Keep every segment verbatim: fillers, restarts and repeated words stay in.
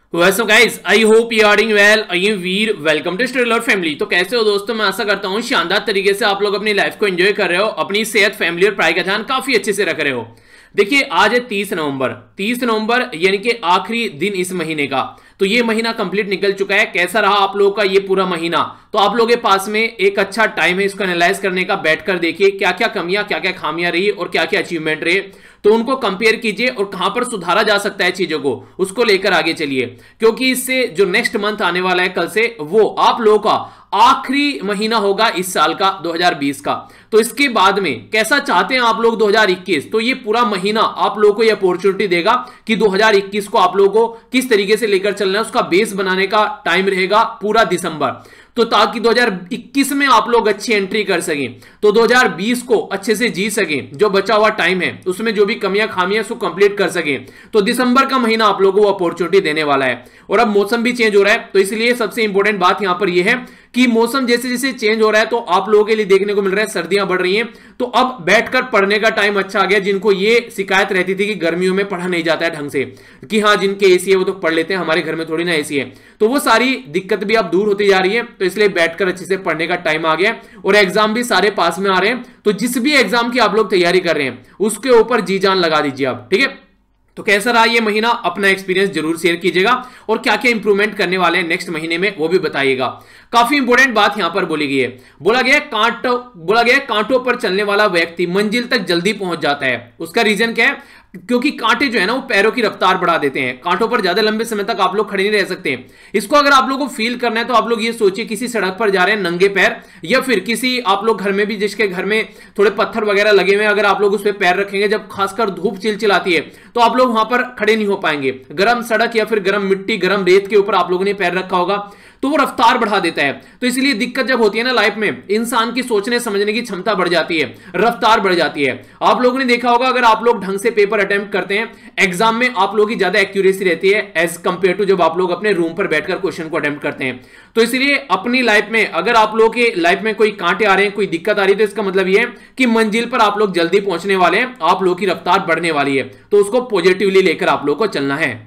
What's up guys? I hope you are doing well. I am Veer. Welcome to Stellar Family. तो कैसे हो दोस्तों? मैं आशा करता हूँ शानदार तरीके से आप लोग अपनी लाइफ को एंजॉय कर रहे हो, अपनी सेहत, फैमिली और पढ़ाई का ध्यान काफी अच्छे से रख रहे हो। देखिए आज है तीस नवंबर, तीस नवंबर यानी कि आखिरी दिन इस महीने का। तो ये महीना कंप्लीट निकल चुका है। कैसा रहा आप लोगों का ये पूरा महीना? तो आप लोगों के पास में एक अच्छा टाइम है इसको एनालाइज करने का। बैठकर देखिए क्या क्या कमियां, क्या क्या खामियां रही और क्या क्या अचीवमेंट रहे, तो उनको कंपेयर कीजिए और कहां पर सुधारा जा सकता है चीजों को, उसको लेकर आगे चलिए। क्योंकि इससे जो नेक्स्ट मंथ आने वाला है कल से, वो आप लोगों का आखिरी महीना होगा इस साल का दो हज़ार बीस का। तो इसके बाद में कैसा चाहते हैं आप लोग दो हज़ार इक्कीस, तो ये पूरा महीना आप लोगों को ये अपॉर्चुनिटी देगा कि दो हज़ार इक्कीस को आप लोगों को किस तरीके से लेकर चलना है, उसका बेस बनाने का टाइम रहेगा पूरा दिसंबर। तो ताकि दो हज़ार इक्कीस में आप लोग अच्छी एंट्री कर सकें, तो दो हज़ार बीस को अच्छे से जी सकें, जो बचा हुआ टाइम है उसमें जो भी कमियां खामियां उसको कंप्लीट कर सकें, तो दिसंबर का महीना आप लोगों को अपॉर्चुनिटी देने वाला है। और अब मौसम भी चेंज हो रहा है, तो इसलिए सबसे इंपॉर्टेंट बात यहां पर यह है कि मौसम जैसे जैसे चेंज हो रहा है तो आप लोगों के लिए देखने को मिल रहा है सर्दियां बढ़ रही हैं। तो अब बैठकर पढ़ने का टाइम अच्छा आ गया। जिनको ये शिकायत रहती थी कि गर्मियों में पढ़ा नहीं जाता है ढंग से, कि हाँ जिनके एसी है वो तो पढ़ लेते हैं, हमारे घर में थोड़ी ना एसी है, तो वो सारी दिक्कत भी अब दूर होती जा रही है। तो इसलिए बैठकर अच्छे से पढ़ने का टाइम आ गया और एग्जाम भी सारे पास में आ रहे हैं। तो जिस भी एग्जाम की आप लोग तैयारी कर रहे हैं उसके ऊपर जी जान लगा दीजिए आप, ठीक है। तो कैसा रहा ये महीना, अपना एक्सपीरियंस जरूर शेयर कीजिएगा और क्या क्या इंप्रूवमेंट करने वाले हैं नेक्स्ट महीने में वो भी बताइएगा। काफी इंपॉर्टेंट बात यहां पर बोली गई है। बोला गया कांटों बोला गया कांटों पर चलने वाला व्यक्ति मंजिल तक जल्दी पहुंच जाता है। उसका रीजन क्या है? क्योंकि कांटे जो है ना वो पैरों की रफ्तार बढ़ा देते हैं। कांटों पर ज्यादा लंबे समय तक आप लोग खड़े नहीं रह सकते। इसको अगर आप लोगों को फील करना है तो आप लोग ये सोचिए किसी सड़क पर जा रहे हैं नंगे पैर, या फिर किसी आप लोग घर में भी जिसके घर में थोड़े पत्थर वगैरह लगे हुए हैं, अगर आप लोग उस पर पैर रखेंगे, जब खासकर धूप चिलचिलाती है तो आप लोग वहां पर खड़े नहीं हो पाएंगे। गर्म सड़क या फिर गर्म मिट्टी, गर्म रेत के ऊपर आप लोगों ने पैर रखा होगा तो वो रफ्तार बढ़ा देता है। तो इसलिए दिक्कत जब होती है ना लाइफ में, इंसान की सोचने समझने की क्षमता बढ़ जाती है, रफ्तार बढ़ जाती है। आप लोगों ने देखा होगा अगर आप लोग ढंग से पेपर अटेम्प्ट करते हैं एग्जाम में, आप लोगों की ज्यादा एक्यूरेसी रहती है एज कंपेयर टू जब आप लोग अपने रूम पर बैठकर क्वेश्चन को अटेम्प्ट करते हैं। तो इसलिए अपनी लाइफ में अगर आप लोगों के लाइफ में कोई कांटे आ रहे हैं, कोई दिक्कत आ रही है, तो इसका मतलब यह है कि मंजिल पर आप लोग जल्दी पहुंचने वाले हैं, आप लोगों की रफ्तार बढ़ने वाली है। तो उसको पॉजिटिवली लेकर आप लोगों को चलना है।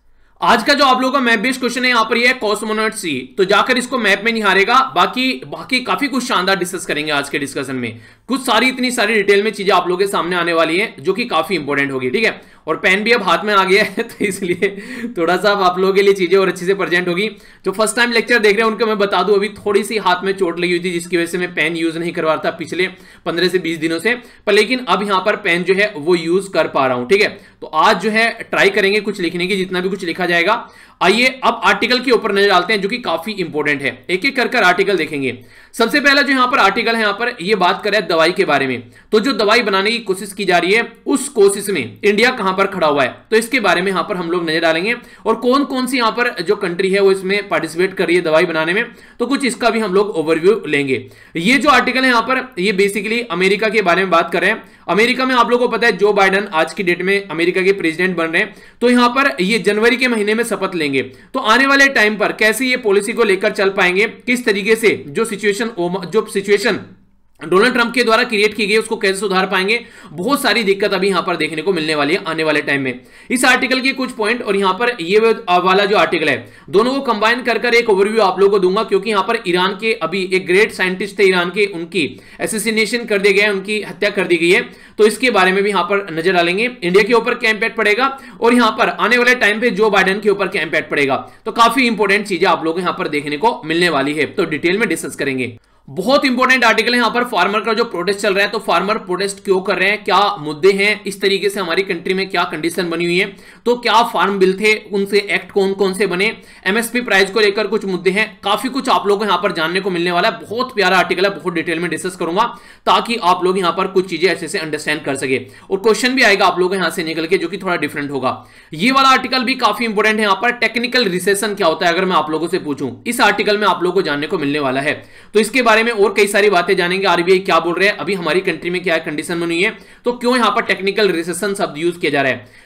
आज का जो आप लोगों का मैप बेस्ड क्वेश्चन है यहां पर ये है कॉस्मोनॉट सी। तो जाकर इसको मैप में निहारेगा, बाकी बाकी काफी कुछ शानदार डिस्कस करेंगे आज के डिस्कशन में। कुछ सारी इतनी सारी डिटेल में चीजें आप लोगों के सामने आने वाली हैं जो कि काफी इंपॉर्टेंट होगी, ठीक है। और पेन भी अब हाथ में आ गया है तो इसलिए थोड़ा सा आप लोगों के लिए चीजें और अच्छे से प्रेजेंट होगी। जो फर्स्ट टाइम लेक्चर देख रहे हैं उनको मैं बता दूं, अभी थोड़ी सी हाथ में चोट लगी हुई थी जिसकी वजह से मैं पेन यूज नहीं करवा रहा था पिछले पंद्रह से बीस दिनों से, पर लेकिन अब यहां पर पेन जो है वो यूज कर पा रहा हूं, ठीक है। तो आज जो है ट्राई करेंगे कुछ लिखने की, जितना भी कुछ लिखा जाएगा। आइए अब आर्टिकल के ऊपर नजर डालते हैं जो कि काफी इंपॉर्टेंट है। एक एक कर कर आर्टिकल देखेंगे। सबसे पहला जो यहां पर आर्टिकल है, यहां पर ये बात कर रहा है दवाई के बारे में। तो जो दवाई बनाने की कोशिश की जा रही है उस कोशिश में इंडिया कहां पर खड़ा हुआ है, तो इसके बारे में यहां पर हम लोग नजर डालेंगे। और कौन कौन सी यहां पर जो कंट्री है वो इसमें पार्टिसिपेट कर रही है दवाई बनाने में, तो कुछ इसका भी हम लोग ओवरव्यू लेंगे। ये जो आर्टिकल है यहां पर, ये बेसिकली अमेरिका के बारे में बात कर रहे हैं। अमेरिका में आप लोगों को पता है जो बाइडेन आज की डेट में अमेरिका के प्रेसिडेंट बन रहे हैं, तो यहां पर ये जनवरी के महीने में शपथ लेंगे। तो आने वाले टाइम पर कैसे ये पॉलिसी को लेकर चल पाएंगे, किस तरीके से जो सिचुएशन जो सिचुएशन डोनाल्ड ट्रंप के द्वारा क्रिएट की गई उसको कैसे सुधार पाएंगे, बहुत सारी दिक्कत अभी यहां पर देखने को मिलने वाली है आने वाले टाइम में। इस आर्टिकल के कुछ पॉइंट और यहां पर ये वाला जो आर्टिकल है, दोनों को कंबाइन कर कर एक ओवरव्यू आप लोगों को दूंगा। क्योंकि यहां पर ईरान के अभी एक ग्रेट साइंटिस्ट थे ईरान के, उनकी एसेसिनेशन कर दिया गया है, उनकी हत्या कर दी गई है। तो इसके बारे में भी यहां पर नजर डालेंगे। इंडिया के ऊपर क्या इंपैक्ट पड़ेगा और यहां पर आने वाले टाइम पे जो बाइडेन के ऊपर क्या इंपैक्ट पड़ेगा। तो काफी इंपॉर्टेंट चीजें आप लोगों को यहां पर देखने को मिलने वाली है, तो डिटेल में डिस्कस करेंगे। बहुत इंपॉर्टेंट आर्टिकल है यहां पर। फार्मर का जो प्रोटेस्ट चल रहा है, तो फार्मर प्रोटेस्ट क्यों कर रहे हैं, क्या मुद्दे हैं, इस तरीके से हमारी कंट्री में क्या कंडीशन बनी हुई है, तो क्या फार्म बिल थे, उनसे एक्ट कौन कौन से बने, एमएसपी प्राइस को लेकर कुछ मुद्दे हैं, काफी कुछ आप लोगों को यहां पर जानने को मिलने वाला है। बहुत प्यारा आर्टिकल है, बहुत डिटेल में डिस्कस करूंगा ताकि आप लोग यहां पर कुछ चीजें अच्छे से अंडरस्टैंड कर सके। और क्वेश्चन भी आएगा आप लोगों को यहां से निकल के जो कि थोड़ा डिफरेंट होगा। ये वाला आर्टिकल भी काफी इंपॉर्टेंट है। यहां पर टेक्निकल रिसेशन क्या होता है अगर मैं आप लोगों से पूछूं, इस आर्टिकल में आप लोगों को जानने को मिलने वाला है। तो इसके बारे में और कई सारी बातें जानेंगे। आरबीआई क्या बोल रहे हैं, अभी हमारी कंट्री में क्या कंडीशन बनी है, तो क्यों यहां पर टेक्निकल रिसेशन शब्द यूज किया जा रहा है।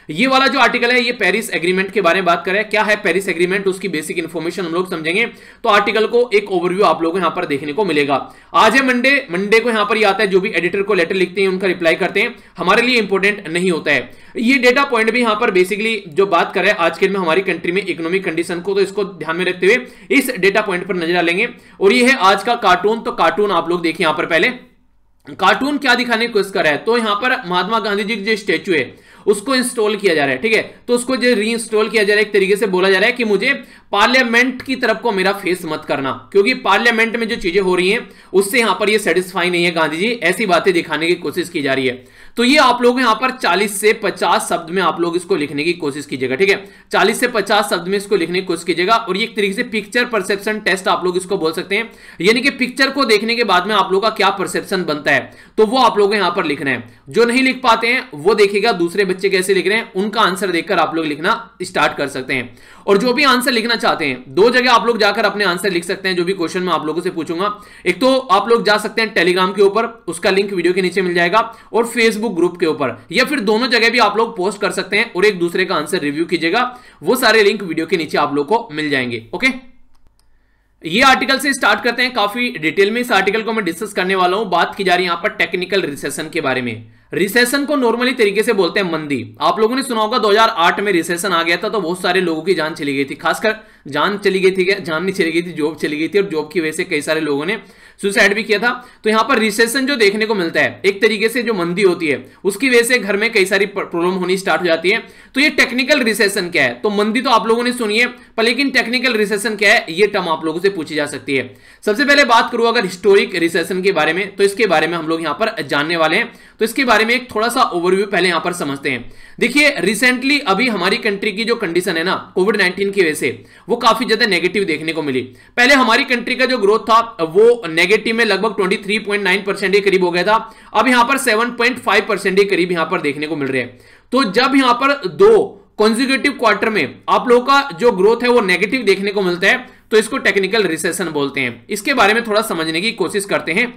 ये वाला जो आर्टिकल है ये पेरिस एग्रीमेंट के बारे में बात करें। क्या है पेरिस एग्रीमेंट, उसकी बेसिक इंफॉर्मेशन हम लोग समझेंगे। तो आर्टिकल को एक ओवरव्यू आप लोगों को यहां पर देखने को मिलेगा। आज है मंडे, मंडे को यहां पर ये आता है जो भी एडिटर को लेटर लिखते हैं उनका रिप्लाई करते हैं, हमारे लिए इंपॉर्टेंट नहीं होता है। ये डेटा पॉइंट भी यहां पर बेसिकली जो बात करें आज के में हमारी कंट्री में इकोनॉमिक कंडीशन को, तो इसको ध्यान में रखते हुए इस डेटा पॉइंट पर नजर डालेंगे। और ये है आज का कार्टून। तो कार्टून आप लोग देखिए, यहां पर पहले कार्टून क्या दिखाने की कोशिश कर रहा है, तो यहां पर महात्मा गांधी जी की जो स्टैचू है उसको इंस्टॉल किया जा रहा है, ठीक है। तो उसको जो रीइंस्टॉल किया जा रहा है, एक तरीके से बोला जा रहा है कि मुझे पार्लियामेंट की तरफ को मेरा फेस मत करना, क्योंकि पार्लियामेंट में जो चीजें हो रही हैं उससे यहां पर ये सेटिस्फाई नहीं है गांधी जी, ऐसी बातें दिखाने की कोशिश की जा रही है। तो ये आप लोग यहां पर चालीस से पचास शब्द में आप लोग इसको लिखने की कोशिश कीजिएगा, ठीक है। चालीस से पचास शब्द में इसको लिखने की कोशिश कीजिएगा। और ये एक तरीके से पिक्चर परसेप्शन टेस्ट आप लोग इसको बोल सकते हैं, यानी कि पिक्चर को देखने के बाद में आप लोग का क्या परसेप्शन बनता है, तो वो आप लोग यहां पर लिखना है। जो नहीं लिख पाते हैं वो देखिएगा दूसरे बच्चे कैसे लिख रहे हैं, उनका आंसर देखकर आप लोग लिखना स्टार्ट कर सकते हैं। और जो भी आंसर लिखना चाहते हैं, दो जगह आप लोग जाकर अपने आंसर लिख सकते हैं, जो भी क्वेश्चन मैं आप लोगों से पूछूंगा। एक तो आप लोग जा सकते हैं टेलीग्राम के ऊपर, उसका लिंक वीडियो के नीचे मिल जाएगा, और फेसबुक ग्रुप के ऊपर, या फिर दोनों जगह भी आप लोग पोस्ट कर सकते हैं और एक दूसरे का आंसर रिव्यू कीजिएगा। वो सारे लिंक वीडियो के नीचे आप लोग को मिल जाएंगे। ओके, ये आर्टिकल से स्टार्ट करते हैं। काफी डिटेल में इस आर्टिकल को मैं डिस्कस करने वाला हूं। बात की जा रही है यहां पर टेक्निकल रिसेशन के बारे में। रिसेशन को नॉर्मली तरीके से बोलते हैं मंदी। आप लोगों ने सुना होगा दो हज़ार आठ में रिसेशन आ गया था, तो बहुत सारे लोगों की जान चली गई थी, खासकर जान चली गई थी, क्या जान नहीं चली गई थी, जॉब चली गई थी, और जॉब की वजह से कई सारे लोगों ने सुसाइड भी किया था। तो यहां पर रिसेशन जो देखने को मिलता है, एक तरीके से जो मंदी होती है उसकी वजह से घर में कई सारी प्रॉब्लम होनी स्टार्ट हो जाती है। तो ये टेक्निकल रिसेशन क्या है, तो मंदी तो आप लोगों ने सुनी है, पर लेकिन टेक्निकल रिसेशन क्या है, ये टर्म आप लोगों से पूछी जा सकती है। सबसे पहले बात करूं अगर हिस्टोरिक रिसेशन के बारे में, तो इसके बारे में हम लोग यहां पर जानने वाले हैं। तो इसके बारे में एक थोड़ा सा ओवरव्यू पहले यहां पर समझते हैं। देखिए, रिसेंटली अभी हमारी कंट्री की जो कंडीशन है ना, कोविड नाइनटीन की वजह से वो काफी ज्यादा नेगेटिव देखने को मिली। पहले हमारी कंट्री का जो ग्रोथ था वो नेगेटिव में लगभग तेईस पॉइंट नौ परसेंट के करीब हो गया था। अब यहां पर सात पॉइंट पाँच परसेंट के करीब यहां पर देखने को मिल रहे हैं। तो जब यहां पर दो कॉन्जिक्यूटिव क्वार्टर में आप लोगों का जो ग्रोथ है वो नेगेटिव देखने को मिलता है, तो इसको टेक्निकल रिसेशन बोलते हैं। इसके बारे में थोड़ा समझने की कोशिश करते हैं।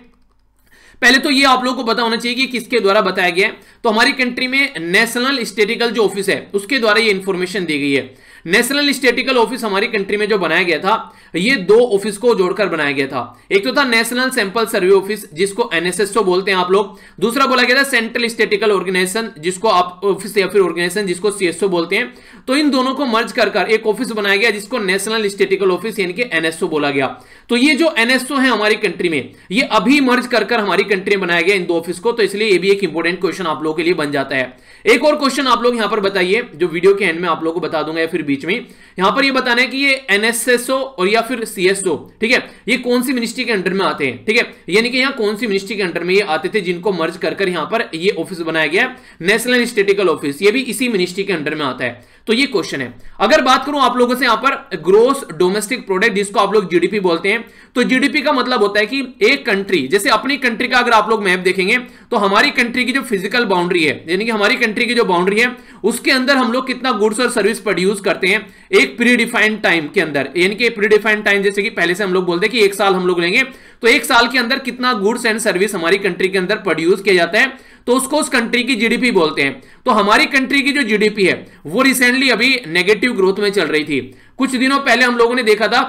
पहले तो ये आप लोगों को पता होना चाहिए कि किसके द्वारा बताया गया है। तो हमारी कंट्री में नेशनल स्टैटिस्टिकल जो ऑफिस है उसके द्वारा ये इंफॉर्मेशन दी गई है। नेशनल स्टैटिस्टिकल ऑफिस हमारी कंट्री में जो बनाया गया था, ये दो ऑफिस को जोड़कर बनाया गया था। एक तो था नेशनल सैंपल सर्वे ऑफिस, जिसको एनएसएसओ बोलते हैं आप लोग। दूसरा बोला गया था सेंट्रल स्टैटिस्टिकल ऑर्गेनाइजेशन, जिसको आप ऑफिस या फिर ऑर्गेनाइजेशन जिसको सीएसओ बोलते हैं। तो इन दोनों को मर्ज कर कर एक ऑफिस बनाया गया जिसको नेशनल स्टैटिस्टिकल ऑफिस यानी कि एनएसओ बोला गया। तो ये जो एनएसओ है हमारी कंट्री में, ये अभी मर्ज कर कर हमारी कंट्री में बनाया गया इन दो ऑफिस को। तो इसलिए ये भी एक इंपॉर्टेंट क्वेश्चन आप लोगों के लिए बन जाता है। एक और क्वेश्चन आप लोग यहां पर बताइए, जो वीडियो के एंड में आप लोगों को बता दूंगा या फिर बीच में। यहां पर ये बताना है कि ये एनएसएसओ और या फिर सीएसओ, ठीक है, ये कौन सी मिनिस्ट्री के अंडर में आते हैं, ठीक है, यानी कि यहां कौन सी मिनिस्ट्री के अंडर में ये आते थे जिनको मर्ज कर कर यहां पर ये ऑफिस बनाया गया नेशनल स्टैटिस्टिकल ऑफिस, ये भी इसी मिनिस्ट्री के अंडर में आता है। तो ये क्वेश्चन है। अगर बात करूं आप लोगों से यहां पर ग्रोस डोमेस्टिक प्रोडक्ट, जिसको आप लोग जीडीपी बोलते हैं, तो जीडीपी का मतलब होता है कि एक कंट्री, जैसे अपनी कंट्री का अगर आप लोग मैप देखेंगे तो हमारी कंट्री की जो फिजिकल बाउंड्री है, यानी कि हमारी कंट्री की जो बाउंड्री है उसके अंदर हम लोग कितना गुड्स और सर्विस प्रोड्यूस करते हैं एक प्री डिफाइंड टाइम के अंदर, यानी कि प्री डिफाइंड टाइम जैसे कि पहले से हम लोग बोलते हैं कि एक साल हम लोग लेंगे, तो एक साल के अंदर कितना गुड्स एंड सर्विस हमारी कंट्री के अंदर प्रोड्यूस किया जाता है, तो उसको उस कंट्री की जीडीपी बोलते हैं। तो हमारी कंट्री की जो जीडीपी है वो रिसेंटली अभी नेगेटिव ग्रोथ में चल रही थी। कुछ दिनों पहले हम लोगों ने देखा था,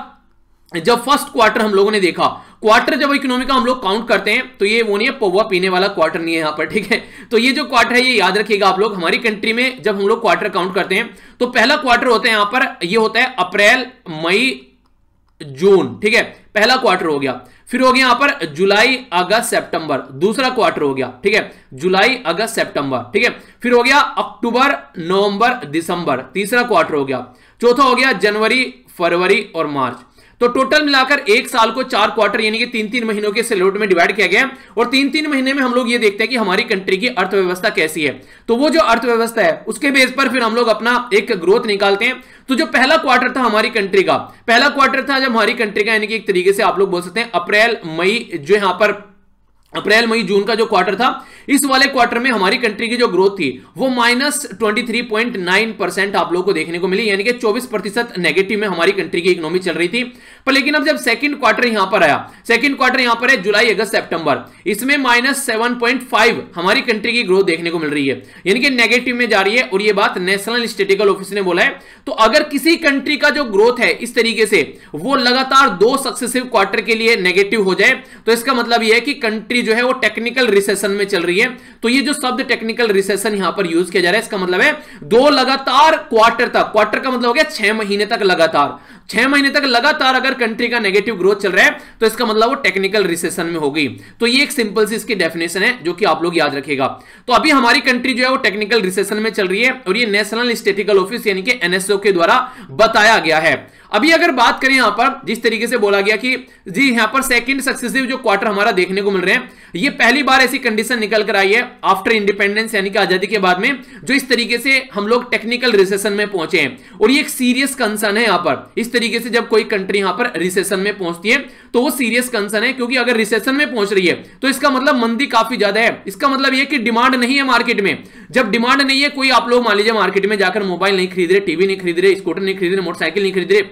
जब फर्स्ट क्वार्टर हम लोगों ने देखा, क्वार्टर जब इकोनॉमी का हम लोग काउंट करते हैं तो ये वो नहीं है, पौवा पीने वाला क्वार्टर नहीं है यहाँ पर, ठीक है। तो ये जो क्वार्टर है ये याद रखिएगा आप लोग, हमारी कंट्री में जब हम लोग क्वार्टर काउंट करते हैं तो पहला क्वार्टर होता है यहाँ पर, ये होता है अप्रैल मई जून, ठीक है, पहला क्वार्टर हो गया। फिर हो गया यहां पर जुलाई अगस्त सितंबर, दूसरा क्वार्टर हो गया, ठीक है, जुलाई अगस्त सितंबर, ठीक है। फिर हो गया अक्टूबर नवंबर दिसंबर, तीसरा क्वार्टर हो गया। चौथा हो गया जनवरी फरवरी और मार्च। तो टोटल मिलाकर एक साल को चार क्वार्टर यानी कि तीन तीन महीनों के स्लॉट में डिवाइड किया गया, और तीन तीन महीने में हम लोग ये देखते हैं कि हमारी कंट्री की अर्थव्यवस्था कैसी है। तो वो जो अर्थव्यवस्था है उसके बेस पर फिर हम लोग अपना एक ग्रोथ निकालते हैं। तो जो पहला क्वार्टर था हमारी कंट्री का, पहला क्वार्टर था जब हमारी कंट्री का, यानी कि एक तरीके से आप लोग बोल सकते हैं अप्रैल मई, जो यहां पर अप्रैल मई जून का जो क्वार्टर था, इस वाले क्वार्टर में हमारी कंट्री की जो ग्रोथ थी वो minus twenty three point nine percent आप लोगों को देखने को मिली, यानी कि चौबीस प्रतिशत नेगेटिव में हमारी कंट्री की इकोनॉमी चल रही थी। पर लेकिन अब जब सेकंड क्वार्टर यहां पर आया, सेकंड क्वार्टर यहां पर है जुलाई अगस्त सितंबर, इसमें माइनस सेवन पॉइंट फाइव हमारी कंट्री की ग्रोथ देखने को मिल रही है, यानी कि नेगेटिव में जा रही है। और ये बात नेशनल स्टैटिस्टिकल ऑफिस ने बोला है। तो अगर किसी कंट्री का जो ग्रोथ है इस तरीके से वो लगातार दो सक्सेसिव क्वार्टर के लिए नेगेटिव हो जाए तो इसका मतलब यह है कि कंट्री जो है वो टेक्निकल रिसेशन में चल रही है। तो ये जो शब्द टेक्निकल रिसेशन यहां पर यूज किया जा रहा है, इसका मतलब है दो लगातार क्वार्टर तक, क्वार्टर का मतलब हो गया छह महीने तक लगातार, छह महीने तक लगातार अगर कंट्री का नेगेटिव ग्रोथ चल रहा है तो इसका मतलब वो टेक्निकल रिसेशन में होगी। तो ये एक सिंपल सी इसकी डेफिनेशन है जो कि आप लोग याद रखिएगा। तो अभी हमारी कंट्री जो है वो टेक्निकल रिसेशन में चल रही है और ये नेशनल स्टैटिस्टिकल ऑफिस यानी कि एनएसओ के द्वारा बताया गया है। अभी अगर बात करें यहां पर जिस तरीके से बोला गया कि जी यहां पर सेकंड सक्सेसिव जो क्वार्टर हमारा देखने को मिल रहे हैं, ये पहली बार ऐसी कंडीशन निकल कर आई है आफ्टर इंडिपेंडेंस यानी कि आजादी के बाद में जो इस तरीके से हम लोग टेक्निकल रिसेशन में पहुंचे हैं। और ये एक सीरियस कंसर्न है यहां पर। इस तरीके से जब कोई कंट्री यहां पर रिसेशन में पहुंचती है तो वो सीरियस कंसर्न है, क्योंकि अगर रिसेशन में पहुंच रही है तो इसका मतलब मंदी काफी ज्यादा है। इसका मतलब यह कि डिमांड नहीं है मार्केट में। जब डिमांड नहीं है, कोई आप लोग मान लीजिए मार्केट में जाकर मोबाइल नहीं खरीद रहे, टीवी नहीं खरीद रहे, स्कूटर नहीं खरीद रहे, मोटरसाइकिल नहीं खरीद रहे,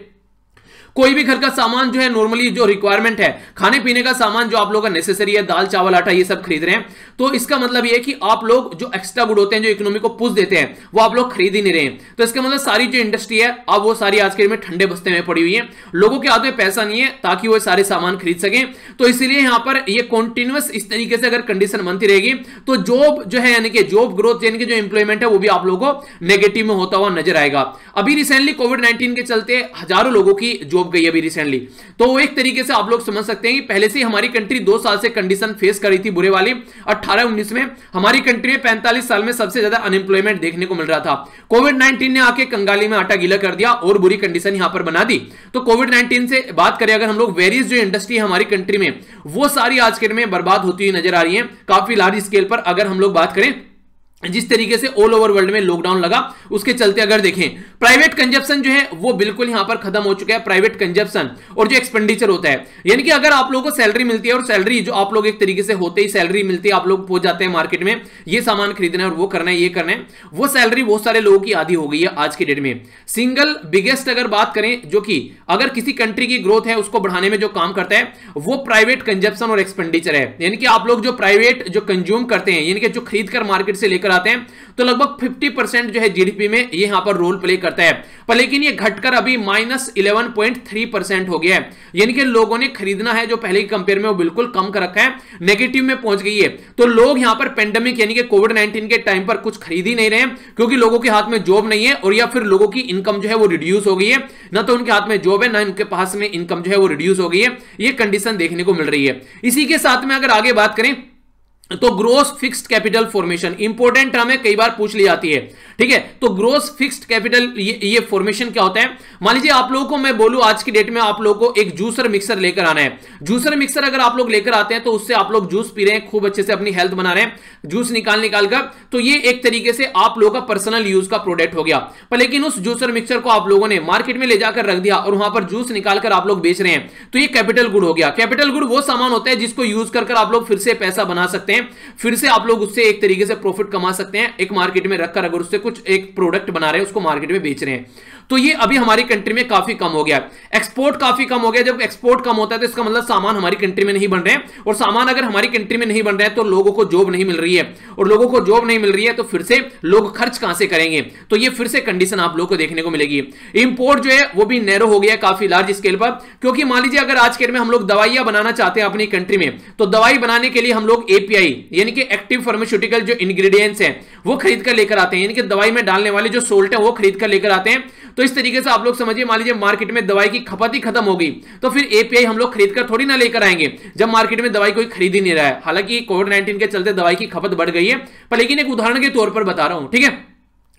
कोई भी घर का सामान जो है नॉर्मली जो रिक्वायरमेंट है, खाने पीने का सामान जो आप लोगों का नेसेसरी है, दाल चावल आटा ये सब खरीद रहे हैं, तो इसका मतलब ये है कि आप लोग जो एक्स्ट्रा गुड होते हैं जो इकोनॉमी को पुश देते हैं वो आप लोग खरीद ही नहीं रहे हैं। तो इसका मतलब सारी जो इंडस्ट्री है अब वो सारी आज के दिन में ठंडे बस्ते में पड़ी हुई है, लोगों के हाथ में पैसा नहीं है ताकि वो सारे सामान खरीद सकें। तो इसलिए यहां पर ये कॉन्टिन्यूअस इस तरीके से अगर कंडीशन बनती रहेगी तो जॉब जो है यानी कि जॉब ग्रोथ यानी कि जो इंप्लॉयमेंट है वो भी आप लोगों को नेगेटिव में होता हुआ नजर आएगा। अभी रिसेंटली कोविड नाइनटीन के चलते हजारों लोगों की जॉब गई अभी रिसेंटली। तो वो एक तरीके से आप लोग समझ सकते हैं कि पहले से हमारी कंट्री दो साल से कंडीशन फेस कर रही थी बुरे वाली। अठारह उन्नीस में हमारी कंट्री में पैंतालीस साल में सबसे ज्यादा अनएम्प्लॉयमेंट देखने को मिल रहा था। कोविड नाइनटीन ने आके कंगाली में आटा गीला कर दिया और बुरी कंडीशन यहां पर बना दी। तो कोविड नाइनटीन से बात करें अगर हम लोग, वेरियस जो इंडस्ट्री है हमारी कंट्री में वो सारी आज के में बर्बाद होती हुई नजर आ रही है काफी लार्ज स्केल पर। अगर हम लोग बात करें जिस तरीके से ऑल ओवर वर्ल्ड में लॉकडाउन लगा उसके चलते अगर देखें प्राइवेट कंजप्शन जो है वो बिल्कुल यहां पर खत्म हो चुका है। प्राइवेट कंजप्शन और जो एक्सपेंडिचर होता है, यानी कि अगर आप लोगों को सैलरी मिलती है और सैलरी जो आप लोग एक तरीके से होते ही सैलरी मिलती है, आप लोग पहुंच जाते हैं मार्केट में ये सामान खरीदना है और वो करना है ये करना है, वो सैलरी बहुत सारे लोगों की आधी हो गई है आज की डेट में। सिंगल बिगेस्ट अगर बात करें जो कि अगर किसी कंट्री की ग्रोथ है उसको बढ़ाने में जो काम करता है वो प्राइवेट कंजप्शन और एक्सपेंडिचर है। यानी कि आप लोग जो प्राइवेट जो कंज्यूम करते हैं यानी कि जो खरीद कर मार्केट से लेकर आते हैं तो लगभग पचास परसेंट जो है जीडीपी में ये यहां पर रोल प्ले करता है। पर लेकिन ये घटकर अभी minus eleven point three percent हो गया है। यानी कि लोगों ने खरीदना है जो पहले की कंपेयर में वो बिल्कुल कम कर रखा है, नेगेटिव में पहुंच गई है। तो लोग यहां पर पेंडेमिक यानी कि कोविड नाइनटीन के टाइम पर कुछ खरीद ही नहीं रहे हैं क्योंकि लोगों के हाथ में जॉब नहीं है और या फिर लोगों की इनकम जो है वो रिड्यूस हो गई है। ना तो उनके हाथ में जॉब है ना उनके पास में इनकम जो है वो रिड्यूस हो गई है। ये कंडीशन देखने को मिल रही है। इसी के साथ में अगर आगे बात करें तो gross fixed capital formation important term है, कई बार पूछ ली जाती है, ठीक है। तो ग्रोस फिक्स्ड कैपिटल ये, ये फॉर्मेशन क्या होता है? मान लीजिए आप लोगों को मैं बोलूं आज की डेट में आप लोगों को एक जूसर मिक्सर लेकर आना है। जूसर मिक्सर अगर आप लोग लेकर आते हैं तो उससे आप लोग जूस पी रहे हैं, खूब अच्छे से अपनी हेल्थ बना रहे हैं, जूस निकाल निकाल कर, तो ये एक तरीके से आप लोगों का पर्सनल यूज का प्रोडक्ट हो गया। पर लेकिन उस जूसर मिक्सर को आप लोगों ने मार्केट में ले जाकर रख दिया और वहां पर जूस निकालकर आप लोग बेच रहे हैं, तो ये कैपिटल गुड हो गया। कैपिटल गुड वो सामान होता है जिसको यूज कर आप लोग फिर से पैसा बना सकते हैं, फिर से आप लोग उससे एक तरीके से प्रॉफिट कमा सकते हैं। एक मार्केट में रखकर अगर उससे कुछ एक प्रोडक्ट बना रहे हैं उसको मार्केट में बेच रहे हैं, तो ये अभी हमारी कंट्री में काफी कम हो गया। एक्सपोर्ट काफी कम हो गया। जब एक्सपोर्ट कम होता है तो इसका मतलब सामान हमारी कंट्री में नहीं बन रहे हैं, और सामान अगर हमारी कंट्री में नहीं बन रहे हैं तो लोगों को जॉब नहीं मिल रही है, और लोगों को जॉब नहीं मिल रही है तो फिर से लोग खर्च कहां से करेंगे? तो ये फिर से कंडीशन आप लोगों को देखने को मिलेगी। इंपोर्ट जो है वो भी नैरो हो गया काफी लार्ज स्केल पर, क्योंकि मान लीजिए अगर आज के डेट में हम लोग दवाइयां बनाना चाहते हैं अपनी कंट्री में, तो दवाई बनाने के लिए हम लोग एपीआई यानी कि एक्टिव फार्मास्यूटिकल जो इंग्रेडिएंट्स हैं वो खरीद कर लेकर आते हैं, यानी कि दवाई में डालने वाले जो सोल्ट है वो खरीद कर लेकर आते हैं। तो इस तरीके से आप लोग समझिए, मान लीजिए मार्केट में दवाई की खपत ही खत्म होगी तो फिर एपीआई हम लोग खरीद कर थोड़ी ना लेकर आएंगे जब मार्केट में दवाई कोई खरीद ही नहीं रहा है। हालांकि कोविड नाइनटीन के चलते दवाई की खपत बढ़ गई है, पर लेकिन एक उदाहरण के तौर पर बता रहा हूं, ठीक है।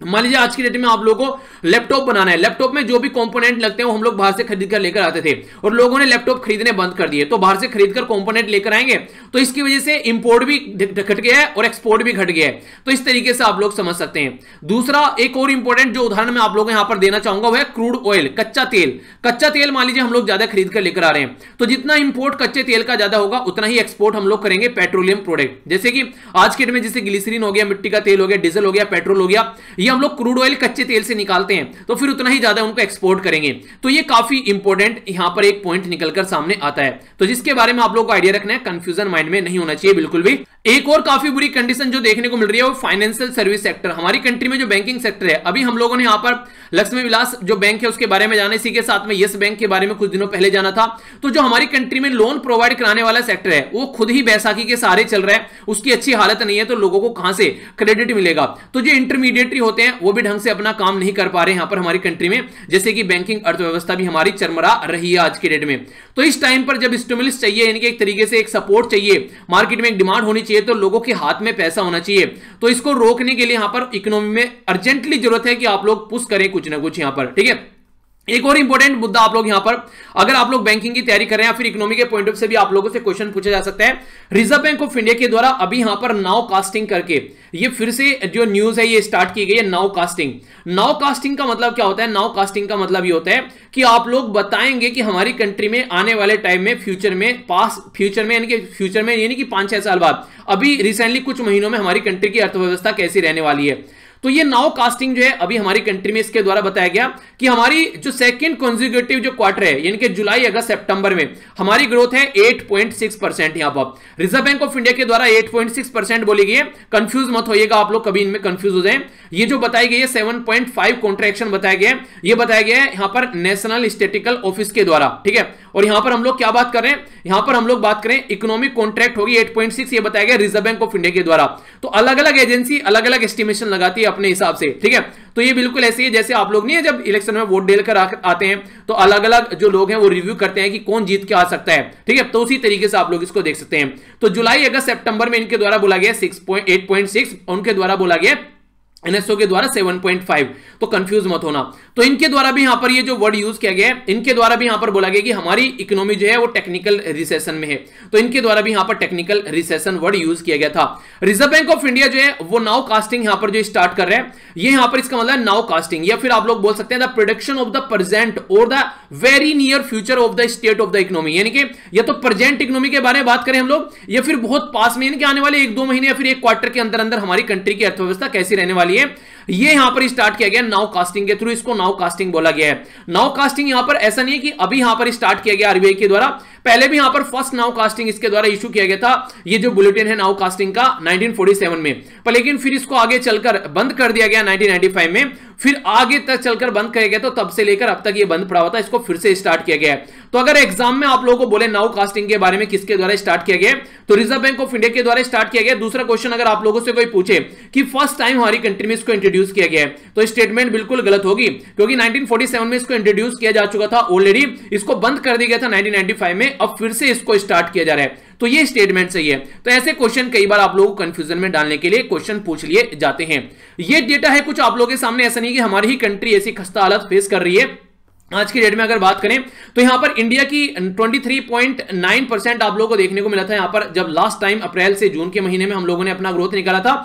मान लीजिए आज की डेट में आप लोगों को लैपटॉप बनाना है, लैपटॉप में जो भी कंपोनेंट लगते हैं वो हम लोग बाहर से खरीद कर लेकर आते थे और लोगों ने लैपटॉप खरीदने बंद कर दिए, तो बाहर से खरीदकर कंपोनेंट लेकर आएंगे तो इसकी वजह से इंपोर्ट भी घट गया है और एक्सपोर्ट भी घट गया है। तो इस तरीके से आप लोग समझ सकते हैं। दूसरा एक और इंपॉर्टेंट जो उदाहरण मैं आप लोगों को यहां पर देना चाहूंगा वो है क्रूड ऑयल, कच्चा तेल। कच्चा तेल मान लीजिए हम लोग ज्यादा खरीद कर लेकर आ रहे हैं, तो जितना इंपोर्ट कच्चे तेल का ज्यादा होगा उतना ही एक्सपोर्ट हम लोग करेंगे पेट्रोलियम प्रोडक्ट, जैसे कि आज के डेट में जैसे ग्लिसरीन हो गया, मिट्टी का तेल हो गया, डीजल हो गया, पेट्रोल हो गया, ये हम लोग क्रूड ऑयल कच्चे तेल से निकालते हैं तो फिर उतना ही ज्यादा उनको एक्सपोर्ट करेंगे। तो ये काफी इंपॉर्टेंट यहां पर एक पॉइंट निकलकर सामने आता है, तो जिसके बारे में आप लोगों को आइडिया रखना है, कंफ्यूजन माइंड में नहीं होना चाहिए बिल्कुल भी। एक और काफी बुरी कंडीशन जो देखने को मिल रही है वो फाइनेंशियल सर्विस सेक्टर, हमारी कंट्री में जो बैंकिंग सेक्टर है। अभी हम लोगों ने यहां पर लक्ष्मी विलास जो बैंक है उसके बारे में जाना, इसी के साथ में यस बैंक के बारे में कुछ दिनों पहले जाना था। तो जो हमारी कंट्री में लोन प्रोवाइड कराने वाला सेक्टर है वो खुद ही बैसाखी के सहारे चल रहा है, उसकी अच्छी हालत नहीं है, तो लोगों को कहां से क्रेडिट मिलेगा। तो जो इंटरमीडिएटरी होते हैं वो भी ढंग से अपना काम नहीं कर पा रहे यहां पर हमारी कंट्री में, जैसे कि बैंकिंग अर्थव्यवस्था भी हमारी चरमरा रही है आज के डेट में। तो इस टाइम पर जब स्टिमुलस चाहिए, यानी कि एक तरीके से एक सपोर्ट चाहिए, मार्केट में एक डिमांड होनी चाहिए, तो लोगों के हाथ में पैसा होना चाहिए। तो इसको रोकने के लिए यहां पर इकोनॉमी में अर्जेंटली जरूरत है कि आप लोग पुश करें कुछ ना कुछ यहां पर, ठीक है। एक और इंपॉर्टेंट मुद्दा आप लोग यहां पर, अगर आप लोग बैंकिंग की तैयारी कर रहे हैं या फिर इकोनॉमी के पॉइंट ऑफ से भी आप लोगों से क्वेश्चन पूछा जा सकता है। रिजर्व बैंक ऑफ इंडिया के द्वारा अभी यहां पर नाउ कास्टिंग करके ये फिर से जो न्यूज है ये स्टार्ट की गई है, नाउ कास्टिंग। नाउ कास्टिंग का मतलब क्या होता है? नाउ कास्टिंग का मतलब ये होता है कि आप लोग बताएंगे कि हमारी कंट्री में आने वाले टाइम में, फ्यूचर में, पास फ्यूचर में, यानी कि फ्यूचर में यानी कि पांच छह साल बाद, अभी रिसेंटली कुछ महीनों में हमारी कंट्री की अर्थव्यवस्था कैसी रहने वाली है। तो ये नाउ कास्टिंग जो है अभी हमारी कंट्री में इसके द्वारा बताया गया कि हमारी जो सेकंड कंसेक्यूटिव जो क्वार्टर है, यानी कि जुलाई अगस्त सितंबर में हमारी ग्रोथ है आठ पॉइंट छह परसेंट। यहां पर रिजर्व बैंक ऑफ इंडिया के द्वारा आठ पॉइंट छह परसेंट बोली गई है। कंफ्यूज मत होइएगा आप लोग, कभी इनमें कंफ्यूज हो जाए। ये जो बताई गई है सात पॉइंट पाँच कॉन्ट्रैक्शन बताया गया है, ये बताया गया है यहां पर नेशनल स्टैटिस्टिकल ऑफिस के द्वारा, ठीक है। और यहां पर हम लोग क्या बात कर रहे हैं? यहां पर हम लोग बात करें इकोनॉमिक कॉन्ट्रैक्ट होगी आठ पॉइंट छह, ये बताया गया रिजर्व बैंक ऑफ इंडिया के द्वारा। तो अलग अलग एजेंसी अलग अलग एस्टिमेशन लगाती है अपने हिसाब से, ठीक है। तो ये बिल्कुल ऐसे ही जैसे आप लोग नहीं है जब इलेक्शन में वोट देकर आते हैं तो अलग अलग जो लोग हैं वो रिव्यू करते हैं कि कौन जीत के आ सकता है, ठीक है। तो उसी तरीके से आप लोग इसको देख सकते हैं। तो जुलाई अगस्त सितंबर में इनके द्वारा बोला गया six point eight point six, उनके द्वारा बोला गया एनएसओ के द्वारा सात पॉइंट पाँच, तो कंफ्यूज मत होना। तो इनके द्वारा भी यहां पर ये जो वर्ड यूज किया गया है, इनके द्वारा भी यहां पर बोला गया कि हमारी इकोनॉमी जो है वो टेक्निकल रिसेशन में है, तो इनके द्वारा भी यहां पर टेक्निकल रिसेशन वर्ड यूज किया गया था। रिजर्व बैंक ऑफ इंडिया जो है वो नाउ कास्टिंग यहां पर जो स्टार्ट कर रहे हैं, ये यहां पर इसका मतलब नाउ कास्टिंग, या फिर आप लोग बोल सकते हैं the production of the present और the very near future of the state of the economy, यानी कि या तो प्रेजेंट इकोनॉमी के बारे में बात करें हम लोग, या फिर बहुत पास में, यानी कि आने वाले एक दो महीने या फिर एक क्वार्टर के अंदर अंदर हमारी कंट्री की अर्थव्यवस्था कैसी रहने वाली है, ये यहां पर स्टार्ट किया गया नाउ कास्टिंग के थ्रू। इसको नाउ कास्टिंग बोला गया है। नाउ कास्टिंग यहां पर ऐसा नहीं है कि अभी यहां पर स्टार्ट किया गया आरबीआई के द्वारा, पहले भी यहां पर फर्स्ट नाउ कास्टिंग इसके द्वारा इशू किया गया था। ये जो बुलेटिन है नाउ कास्टिंग का नाइनटीन फोर्टी सेवन में, पर लेकिन फिर इसको आगे चलकर बंद कर दिया गया नाइनटीन नाइंटी फाइव में, फिर आगे तक चलकर बंद किया गया, तो तब से लेकर अब तक ये बंद पड़ा हुआ था, इसको फिर से स्टार्ट किया गया है। तो अगर एग्जाम में आप लोगों को बोले नाउ कास्टिंग के बारे में किसके द्वारा स्टार्ट किया गया, तो रिजर्व बैंक ऑफ इंडिया के द्वारा स्टार्ट किया गया। दूसरा क्वेश्चन अगर आप लोगों से कोई पूछे कि फर्स्ट टाइम हमारी कंट्री में इसको इंट्रोड्यूस किया गया है, तो स्टेटमेंट बिल्कुल गलत होगी, क्योंकि नाइनटीन फोर्टी सेवन में इसको इंट्रोड्यूस किया जा चुका था ऑलरेडी, इसको बंद कर दिया गया था नाइनटीन नाइंटी फाइव में, अब फिर से इसको स्टार्ट किया जा रहा है। तो ये स्टेटमेंट सही है। तो ऐसे क्वेश्चन कई बार आप लोगों को कंफ्यूजन में डालने के लिए क्वेश्चन पूछ लिए जाते हैं। ये डेटा है कुछ आप लोगों के सामने, ऐसा नहीं कि हमारी ही कंट्री ऐसी खस्ता हालत फेस कर रही है। आज की डेट में अगर बात करें तो यहां पर इंडिया की तेईस पॉइंट नौ परसेंट आप लोगों को देखने को मिला था, यहां पर जब लास्ट टाइम अप्रैल से जून के महीने में हम लोगों ने अपना ग्रोथ निकाला था।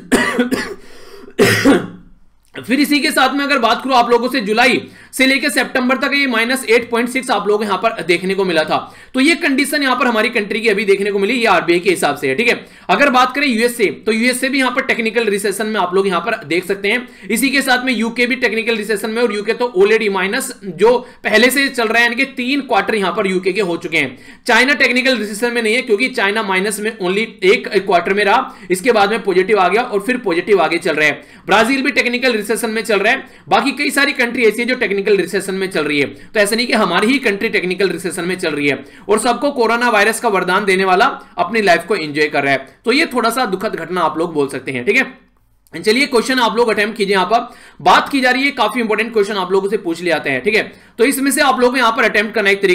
फिर इसी के साथ में अगर बात करूं आप लोगों से जुलाई से लेकर सितंबर तक ये माइनस एट पॉइंट सिक्स आप लोगों को यहां पर देखने को मिला था। तो ये कंडीशन यहां पर हमारी कंट्री की अभी देखने को मिली, ये आरबीआई के हिसाब से है, ठीक है। अगर बात करें यूएसए, तो यूएसए भी यहां पर टेक्निकल रिसेशन में आप लोग यहां पर देख सकते हैं। इसी के साथ में यूके भी टेक्निकल रिसेशन में, और यूके तो ऑलरेडी माइनस जो पहले से चल रहा है, यानी कि तीन क्वार्टर यहां पर यूके के हो चुके हैं। चाइना टेक्निकल रिसेशन में नहीं है, क्योंकि चाइना माइनस में ओनली एक क्वार्टर में रहा, इसके बाद में पॉजिटिव आ गया और फिर पॉजिटिव आगे चल रहा है। ब्राजील भी टेक्निकल रिसेशन में चल रहा है, बाकी कई सारी कंट्री ऐसी है जो टेक्निकल रिसेशन में चल रही है। तो ऐसा नहीं कि हमारी ही कंट्री टेक्निकल रिसेशन में चल रही है, और सबको कोरोना वायरस का वरदान देने वाला अपनी लाइफ को एंजॉय कर रहा है। तो ये थोड़ा सा दुखद घटना आप लोग बोल सकते हैं, ठीक है। चलिए क्वेश्चन आप लोग अटेम्प्ट कीजिए। यहां पर बात की जा रही है, काफी इंपॉर्टेंट क्वेश्चन आप लोगों से पूछ लिया जाता है, ठीक है। तो इसमें से आप लोग यहां पर अटेम्प्ट करना एक तरीके से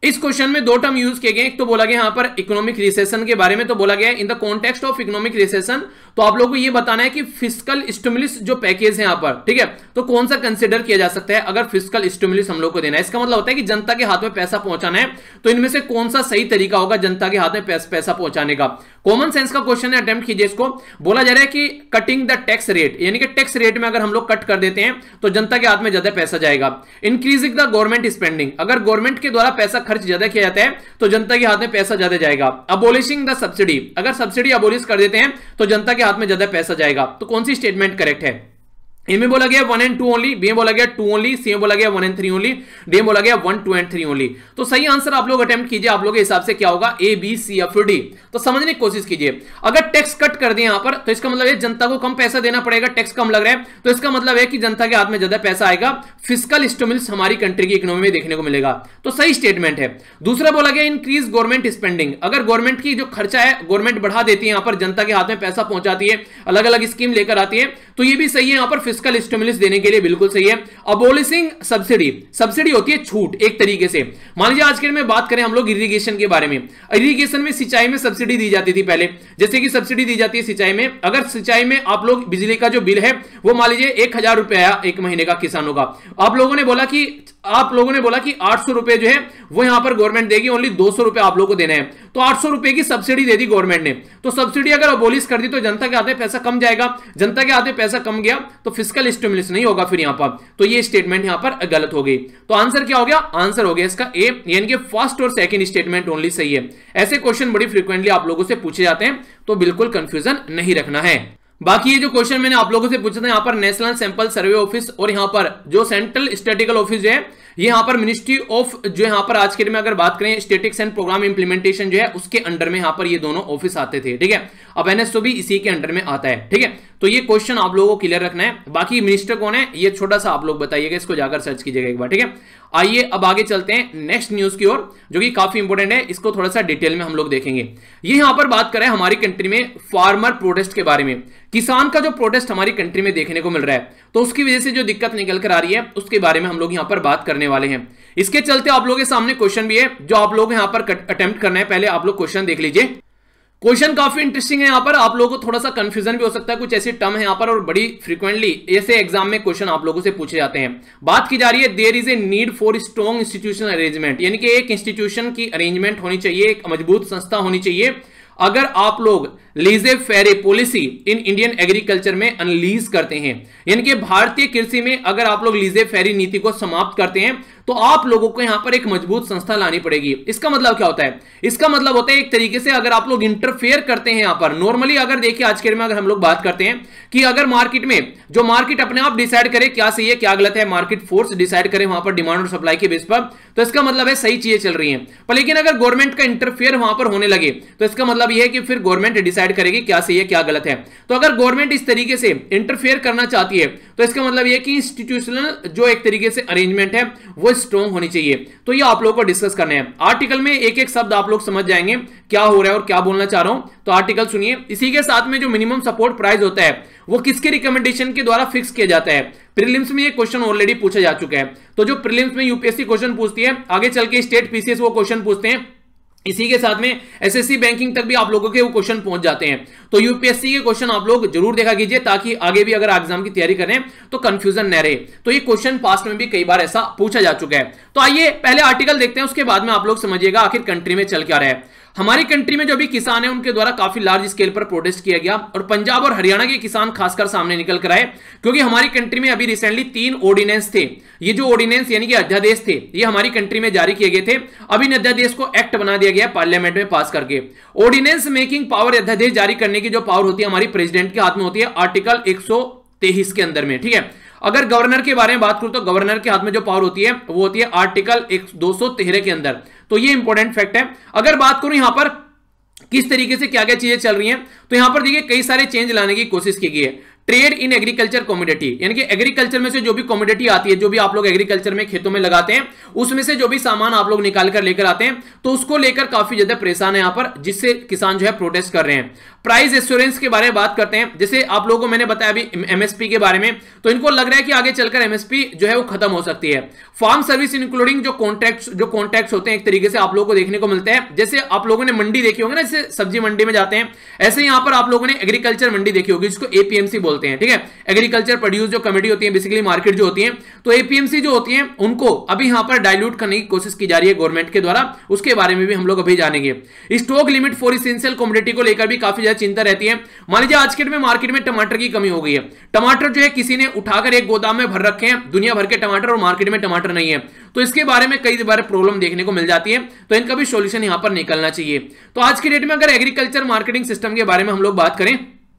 इस क्वेश्चन में दो टर्म यूज किए गए, एक तो बोला गया यहां पर इकोनॉमिक रिसेशन के बारे में, तो बोला गया in the context of economic recession, तो आप लोगों को यह बताना है कि फिस्कल स्टिमुलस जो पैकेज है यहां पर, ठीक है, तो कौन सा कंसीडर किया जा सकता है अगर फिस्कल स्टिमुलस हम लोग को देना है। इसका मतलब होता है कि जनता के हाथ में पैसा पहुंचाना है, तो इनमें से कौन सा सही तरीका होगा जनता के हाथ में पैसा पहुंचाने का। कॉमन सेंस का क्वेश्चन है, अटेम्प्ट कीजिए इसको। बोला जा रहा है कि कटिंग द टैक्स रेट, यानी कि टैक्स रेट में अगर हम लोग कट कर देते हैं तो जनता के हाथ में ज्यादा पैसा जाएगा। इंक्रीजिंग द गवर्नमेंट स्पेंडिंग, अगर गवर्नमेंट के द्वारा पैसा खर्च ज्यादा किया जाता है तो जनता के हाथ में पैसा ज्यादा जाएगा। अबोलिशिंग द सब्सिडी, अगर सब्सिडी अबोलिश कर देते हैं तो जनता के हाथ में ज्यादा पैसा जाएगा। तो कौन सी स्टेटमेंट करेक्ट है? ए में बोला गया one and two only, B में बोला गया टू ओनली, सी में बोला गया one and three only, D में बोला गया one two and three only. तो सही आंसर आप लोग अटेम्प्ट कीजिए, आप लोग के हिसाब से क्या होगा, ए बी सी या फिर डी। तो समझने की कोशिश कीजिए, अगर टैक्स कट कर दिए यहां पर तो इसका मतलब है जनता को कम पैसा देना पड़ेगा, टैक्स कम लग रहा है, तो इसका मतलब है कि जनता के हाथ में ज्यादा पैसा आएगा, फिस्कल स्टिमुलस हमारी कंट्री की इकोनॉमी में देखने को मिलेगा। तो सही स्टेटमेंट है। दूसरा बोला गया इंक्रीज गवर्नमेंट स्पेंडिंग, अगर गवर्नमेंट की जो खर्चा है गवर्नमेंट बढ़ा देती है, यहां पर जनता के हाथ में पैसा पहुंचाती है, अलग अलग स्कीम लेकर आती है, तो ये भी सही है, यहां पर फिस्कल स्टिमुलस देने के लिए बिल्कुल सही है। अबोलिशिंग सब्सिडी, सब्सिडी होती है छूट एक तरीके से। मान लीजिए आज के में बात करें हम लोग इरिगेशन के बारे में, इरिगेशन में सिंचाई में सब्सिडी दी जाती थी पहले, जैसे कि सब्सिडी दी जाती है सिंचाई में, अगर सिंचाई में आप लोग बिजली का जो बिल है वो मान लीजिए एक हजार रुपए आया एक महीने का किसानों का, आप लोगों ने बोला कि आप लोगों ने बोला कि आठ सौ रुपए जो है वो यहां पर गवर्नमेंट देगी, ओनली दो सौ रुपए आप लोगों को देना है, तो आठ सौ रुपए की सब्सिडी दे दी गवर्नमेंट ने। तो सब्सिडी अगर अबोलिश कर दी तो जनता के हाथ में पैसा कम जाएगा, जनता के हाथ में पैसा कम गया तो फिस्कल स्टिमुलस नहीं होगा फिर यहां पर, तो ये स्टेटमेंट यहां पर गलत हो गई। तो आंसर क्या हो गया? आंसर हो गया इसका ए, यानी कि फर्स्ट और सेकंड स्टेटमेंट ओनली सही है। ऐसे क्वेश्चन बड़ी फ्रीक्वेंटली आप लोगों से पूछे जाते हैं, तो बिल्कुल कंफ्यूजन नहीं रखना है। बाकी ये जो क्वेश्चन मैंने आप लोगों से पूछा था, यहाँ पर नेशनल सैंपल सर्वे ऑफिस और यहाँ पर जो सेंट्रल स्टैटिकल ऑफिस जो है, ये यहाँ पर मिनिस्ट्री ऑफ जो यहाँ पर आज के दिन में अगर बात करें स्टैटिक्स एंड प्रोग्राम इंप्लीमेंटेशन जो है उसके अंडर में यहाँ पर ये दोनों ऑफिस आते थे, ठीक है। अब एनएसओ भी इसी के अंडर में आता है, ठीक है। तो ये क्वेश्चन आप लोगों को क्लियर रखना है। बाकी मिनिस्टर कौन है ये छोटा सा आप लोग बताइएगा, इसको जाकर सर्च कीजिएगा एक बार, ठीक है। आइए अब आगे चलते हैं नेक्स्ट न्यूज की ओर, जो कि काफी इंपोर्टेंट है, इसको थोड़ा सा डिटेल में हम लोग देखेंगे। ये यहां पर बात करें हमारी कंट्री में फार्मर प्रोटेस्ट के बारे में, किसान का जो प्रोटेस्ट हमारी कंट्री में देखने को मिल रहा है, तो उसकी वजह से जो दिक्कत निकल कर आ रही है उसके बारे में हम लोग यहां पर बात करने वाले हैं। इसके चलते आप लोगों के सामने क्वेश्चन भी है जो आप लोग यहां पर अटेम्प्ट करना है। पहले आप लोग क्वेश्चन देख लीजिए। क्वेश्चन काफी इंटरेस्टिंग है, यहाँ पर आप लोगों को थोड़ा सा कंफ्यूजन भी हो सकता है, कुछ ऐसी टर्म है यहाँ पर और बड़ी फ्रीक्वेंटली ऐसे एग्जाम में क्वेश्चन आप लोगों से पूछे जाते हैं। बात की जा रही है there is a need for strong institutional arrangement, यानी कि एक इंस्टीट्यूशन की अरेंजमेंट होनी चाहिए, एक मजबूत संस्था होनी चाहिए। अगर आप लोग laissez faire policy in Indian agriculture में अनलीज करते हैं, यानी कि भारतीय कृषि में अगर आप लोग लीजे फेरी नीति को समाप्त करते हैं तो आप लोगों को यहां पर एक मजबूत संस्था लानी पड़ेगी। इसका मतलब क्या होता है? इसका मतलब होता है एक तरीके से अगर आप लोग इंटरफेयर करते हैं यहां पर, नॉर्मली अगर देखिए आज के में अगर हम लोग बात करते हैं कि अगर मार्केट में जो मार्केट अपने आप डिसाइड करे क्या सही है क्या गलत है, मार्केट फोर्स डिसाइड करे वहां पर डिमांड और सप्लाई के बेस पर, तो इसका मतलब है सही चीजें चल रही हैं। पर लेकिन अगर गवर्नमेंट का इंटरफेयर वहां पर होने लगे तो इसका मतलब यह है कि फिर गवर्नमेंट डिसाइड करेगी क्या सही है क्या गलत है। तो अगर गवर्नमेंट इस तरीके से इंटरफेयर करना चाहती है तो इसका मतलब यह कि इंस्टीट्यूशनल जो एक तरीके से अरेंजमेंट है वो स्ट्रॉन्ग होनी चाहिए। तो ये आप लोगों को डिस्कस करना है। आर्टिकल में एक एक शब्द आप लोग समझ जाएंगे क्या हो रहा है और क्या बोलना चाह रहा हूं, तो आर्टिकल सुनिए। इसी के साथ में जो मिनिमम सपोर्ट प्राइस होता है वो किसके रिकमेंडेशन के द्वारा फिक्स किया जाता है? प्रीलिम्स में ये क्वेश्चन ऑलरेडी पूछा जा चुका है। तो जो प्रीलिम्स में यूपीएससी क्वेश्चन पूछती है, आगे चल के स्टेट पीसीएस वो क्वेश्चन पूछते हैं, इसी के साथ में एसएससी बैंकिंग तक भी आप लोगों के वो क्वेश्चन पहुंच जाते हैं। तो यूपीएससी के क्वेश्चन आप लोग जरूर देखा कीजिए ताकि आगे भी अगर एग्जाम की तैयारी करें तो कंफ्यूजन न रहे। तो ये क्वेश्चन पास्ट में भी कई बार ऐसा पूछा जा चुका है। तो आइए पहले आर्टिकल देखते हैं, उसके बाद में आप लोग समझिएगा आखिर कंट्री में चल क्या रहा है। हमारी कंट्री में जो भी किसान है उनके द्वारा काफी लार्ज स्केल पर प्रोटेस्ट किया गया और पंजाब और हरियाणा के किसान खासकर सामने निकल कर आए, क्योंकि हमारी कंट्री में अभी रिसेंटली तीन ऑर्डिनेंस थे। ये जो ऑर्डिनेंस यानी कि अध्यादेश थे ये हमारी कंट्री में जारी किए गए थे। अब इन अध्यादेश को एक्ट बना दिया गया पार्लियामेंट में पास करके। ऑर्डिनेंस मेकिंग पावर, अध्यादेश जारी करने की जो पावर होती है हमारी प्रेसिडेंट के हाथ में होती है आर्टिकल एक सौ तेईस के अंदर में, ठीक है। अगर गवर्नर के बारे में बात करूं तो गवर्नर के हाथ में जो पावर होती है वो होती है आर्टिकल दो सौ तेरह के अंदर। तो ये इंपॉर्टेंट फैक्ट है। अगर बात करूं यहां पर किस तरीके से क्या क्या चीजें चल रही हैं, तो यहां पर देखिए कई सारे चेंज लाने की कोशिश की गई है। ट्रेड इन एग्रीकल्चर कमोडिटी, यानी कि एग्रीकल्चर में से जो भी कमोडिटी आती है, जो भी आप लोग एग्रीकल्चर में खेतों में लगाते हैं, उसमें से जो भी सामान आप लोग निकाल कर लेकर आते हैं, तो उसको लेकर काफी ज्यादा परेशान है यहां पर, जिससे किसान जो है प्रोटेस्ट कर रहे हैं। प्राइस एश्योरेंस के बारे में बात करते हैं। जैसे आप लोगों को मैंने बताया अभी एमएसपी के बारे में, तो इनको लग रहा है कि आगे चलकर एमएसपी जो है वो खत्म हो सकती है। फार्म सर्विस इंक्लूडिंग जो कॉन्ट्रैक्ट्स जो कॉन्ट्रैक्ट्स होते हैं, एक तरीके से आप लोगों को देखने को मिलते हैं। जैसे आप लोगों ने मंडी देखी होगी ना, जैसे सब्जी मंडी में जाते हैं, ऐसे यहां पर आप लोगों ने एग्रीकल्चर मंडी देखी होगी, जिसको एपीएमसी बोलते हैं। ठीक है, एग्रीकल्चर प्रोड्यूस जो कमेटी होती है, बेसिकली मार्केट जो होती है, तो एपीएमसी जो होती है उनको अभी यहां पर डाइल्यूट करने की कोशिश की जा रही है गवर्नमेंट के द्वारा। उसके बारे में भी हम लोग अभी जानेंगे। Stock limit for essential commodity को लेकर भी काफी ज्यादा चिंता रहती है। मान लीजिए आज के डेट में मार्केट में टमाटर की कमी हो गई है, टमाटर जो है किसी ने उठाकर एक गोदाम में भर रखे हैं, दुनिया भर के टमाटर, और मार्केट में टमाटर नहीं है, तो इसके बारे में कई बार प्रॉब्लम देखने को मिल जाती है। तो इनका भी सॉल्यूशन यहां पर निकलना चाहिए। तो आज के डेट में अगर एग्रीकल्चर मार्केटिंग सिस्टम के बारे में हम लोग बात करें,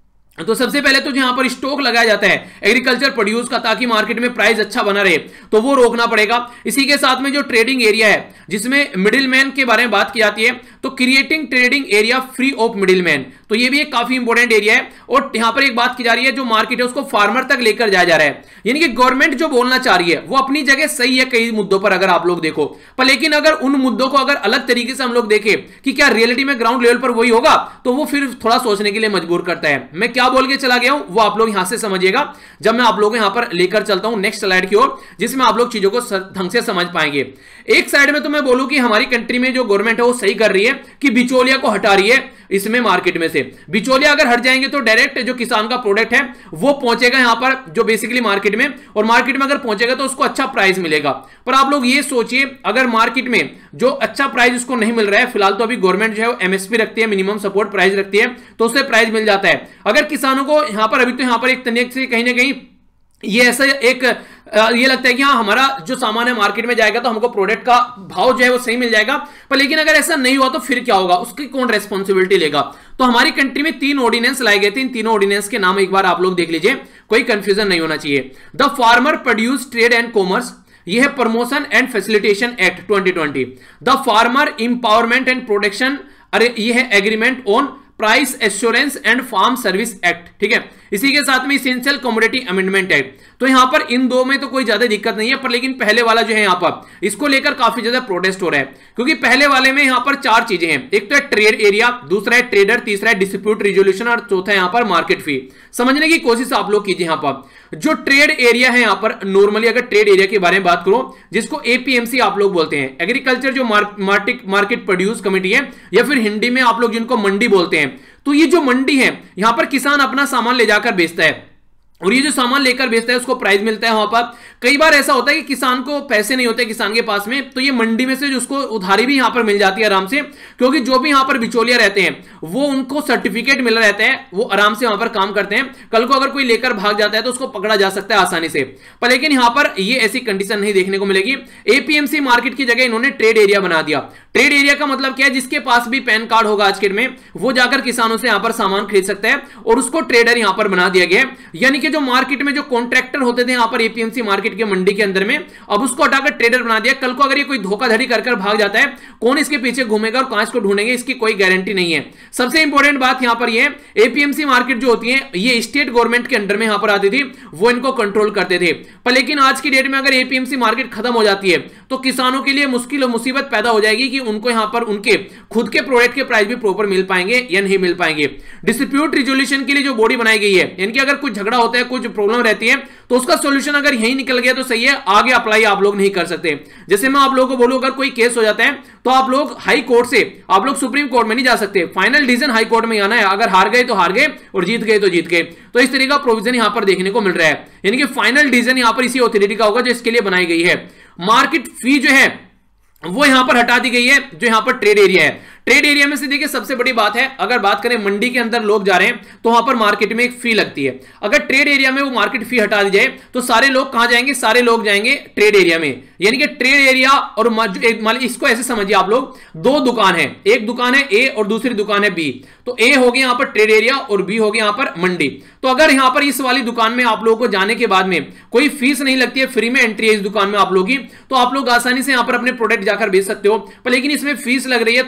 तो सबसे पहले तो यहां पर स्टॉक लगाया जाता है एग्रीकल्चर प्रोड्यूस का, ताकि मार्केट में प्राइस अच्छा बना रहे, तो वो रोकना पड़ेगा। इसी के साथ में जो ट्रेडिंग एरिया है, जिसमें मिडिलमैन के बारे में बात की जाती है, तो creating trading area free of middleman, तो ये भी एक काफी इंपॉर्टेंट एरिया है। और यहां पर एक बात की जा रही है, जो मार्केट है उसको फार्मर तक लेकर जाया जा रहा है, यानी कि गवर्नमेंट जो बोलना चाह रही है वो अपनी जगह सही है कई मुद्दों पर, अगर आप लोग देखो, पर लेकिन अगर उन मुद्दों को अगर अलग तरीके से हम लोग देखें कि क्या रियलिटी में ग्राउंड लेवल पर वही होगा, तो वो फिर थोड़ा सोचने के लिए मजबूर करता है। मैं क्या बोल के चला गया हूं वो आप लोग यहां से समझिएगा, जब मैं आप लोगों को यहां पर लेकर चलता हूं नेक्स्ट स्लाइड की ओर, जिसमें आप लोग चीजों को ढंग से समझ पाएंगे। एक साइड में तो मैं बोलूं कि हमारी कंट्री में जो गवर्नमेंट है वो सही कर रही है कि बिचौलिया को हटा रही है इसमें मार्केट में से। बिचौलिया अगर हट जाएंगे तो डायरेक्ट जो किसान का प्रोडक्ट है वो पहुंचेगा यहां पर, जो बेसिकली मार्केट में, और मार्केट में अगर पहुंचेगा तो उसको अच्छा प्राइस मिलेगा। पर आप लोग ये सोचिए, अगर मार्केट में जो अच्छा प्राइस उसको नहीं मिल रहा है, फिलहाल तो अभी गवर्नमेंट जो है एमएसपी रखती है, मिनिमम सपोर्ट प्राइस रखती है, तो उससे प्राइस मिल जाता है। अगर किसानों को यहां पर अभी तो यहां पर एक तरीके से कहीं ना कहीं ये ऐसा एक ये लगता है कि हाँ हमारा जो सामान है मार्केट में जाएगा तो हमको प्रोडक्ट का भाव जो है वो सही मिल जाएगा, पर लेकिन अगर ऐसा नहीं हुआ तो फिर क्या होगा, उसकी कौन रेस्पॉन्सिबिलिटी लेगा। तो हमारी कंट्री में तीन ऑर्डिनेंस लाए गए थे, इन तीनों ऑर्डिनेंस के नाम एक बार आप लोग देख लीजिए, कोई कंफ्यूजन नहीं होना चाहिए। The farmer produce trade and commerce, यह है promotion and facilitation act twenty twenty. The farmer empowerment and protection, अरे यह है agreement on price assurance and farm service act. ठीक है, इसी के साथ में इसेंशियल कमोडिटी अमेंडमेंट एक्ट। तो यहां पर इन दो में तो कोई ज्यादा दिक्कत नहीं है, पर लेकिन पहले वाला जो है यहां पर इसको लेकर काफी ज्यादा प्रोटेस्ट हो रहा है, क्योंकि पहले वाले में यहां पर चार चीजें हैं। एक तो है ट्रेड एरिया, दूसरा है ट्रेडर, तीसरा है डिस्प्यूट रिजोल्यूशन, और चौथा है यहां पर मार्केट फी। समझने की कोशिश आप लोग कीजिए। यहां पर जो ट्रेड एरिया है, यहां पर नॉर्मली अगर ट्रेड एरिया के बारे में बात करो, जिसको एपीएमसी आप लोग बोलते हैं, एग्रीकल्चर जो मार्केट मार्केट प्रोड्यूस कमेटी है, या फिर हिंदी में आप लोग जिनको मंडी बोलते हैं, तो ये जो मंडी है यहां पर किसान अपना सामान ले जाकर बेचता है, और ये जो सामान लेकर बेचता है उसको प्राइस मिलता है। वहां पर कई बार ऐसा होता है कि किसान को पैसे नहीं होते किसान के पास में, तो ये मंडी में से जो उसको उधारी भी यहां पर मिल जाती है आराम से, क्योंकि जो भी यहां पर बिचौलिया रहते हैं वो उनको सर्टिफिकेट मिल रहता है, वो आराम से वहां पर काम करते हैं। कल को अगर कोई लेकर भाग जाता है तो उसको पकड़ा जा सकता है आसानी से, पर लेकिन यहां पर ये ऐसी कंडीशन नहीं देखने को मिलेगी। एपीएमसी मार्केट की जगह इन्होंने ट्रेड एरिया बना दिया। ट्रेड एरिया का मतलब क्या है, जिसके पास भी पैन कार्ड होगा आज के डेट में, वो जाकर किसानों से यहां पर सामान खरीद सकता है, और उसको ट्रेडर यहां पर बना दिया गया। यानी कि जो मार्केट में जो कॉन्ट्रैक्टर होते थे यहां पर एपीएमसी मार्केट के मंडी के अंदर में, अब उसको हटाकर ट्रेडर बना दिया। कल को अगर ये कोई धोखाधड़ी कर कर भाग जाता है, कौन इसके पीछे घूमेगा और कहां इसको ढूंढेंगे, इसकी कोई गारंटी नहीं है। सबसे इंपॉर्टेंट बात यहां पर ये है, एपीएमसी मार्केट जो होती है ये स्टेट गवर्नमेंट के अंडर में यहां पर आती थी, वो इनको कंट्रोल करते थे। पर लेकिन आज की डेट में अगर एपीएमसी मार्केट खत्म हो जाती है तो किसानों के लिए मुश्किल और मुसीबत पैदा हो जाएगी कि उनको यहां पर उनके खुद के प्रोडक्ट के प्राइस भी प्रॉपर मिल पाएंगे या नहीं मिल पाएंगे। डिस्प्यूट रिजोल्यूशन के लिए जो बॉडी बनाई गई है, यानी कि अगर कुछ झगड़ा होता है, कुछ प्रॉब्लम रहती है, तो उसका सॉल्यूशन अगर यहीं निकल गया तो सही है, आगे अप्लाई आप लोग नहीं कर सकते। जैसे मैं आप लोगों को बोलूं, अगर कोई केस हो जाता है तो आप लोग हाई कोर्ट से आप लोग सुप्रीम कोर्ट में नहीं जा सकते, फाइनल डिसीजन हाई कोर्ट में आना है। अगर हार गए तो हार गए और जीत गए तो जीत गए। तो इस तरीके का प्रोविजन यहां पर देखने को मिल रहा है, यानी कि फाइनल डिसीजन यहां पर इसी अथॉरिटी का होगा जो इसके लिए बनाई गई है। मार्केट फी जो है वो यहां पर हटा दी गई है, जो यहां पर ट्रेड एरिया है। ट्रेड एरिया में से देखिए सबसे बड़ी बात है, अगर बात करें मंडी के अंदर लोग जा रहे हैं तो वहां पर मार्केट में एक फी लगती है। अगर ट्रेड एरिया में वो मार्केट फी हटा दी जाए तो सारे लोग कहां जाएंगे, सारे लोग जाएंगे ट्रेड एरिया में। यानी कि ट्रेड एरिया और मान इसको ऐसे समझिए आप लोग, दो दुकान है, एक दुकान है ए और दूसरी दुकान है बी। तो ए हो गया यहां पर ट्रेड एरिया और बी हो गया यहां पर मंडी। तो अगर यहां पर इस वाली दुकान में आप लोगों को जाने के बाद में कोई फीस नहीं लगती है, फ्री में एंट्री है इस दुकान में आप लोग की, तो आप लोग आसानी से यहां पर अपने प्रोडक्ट जाकर बेच सकते हो। पर लेकिन इसमें फीस लग रही है तो आप लोग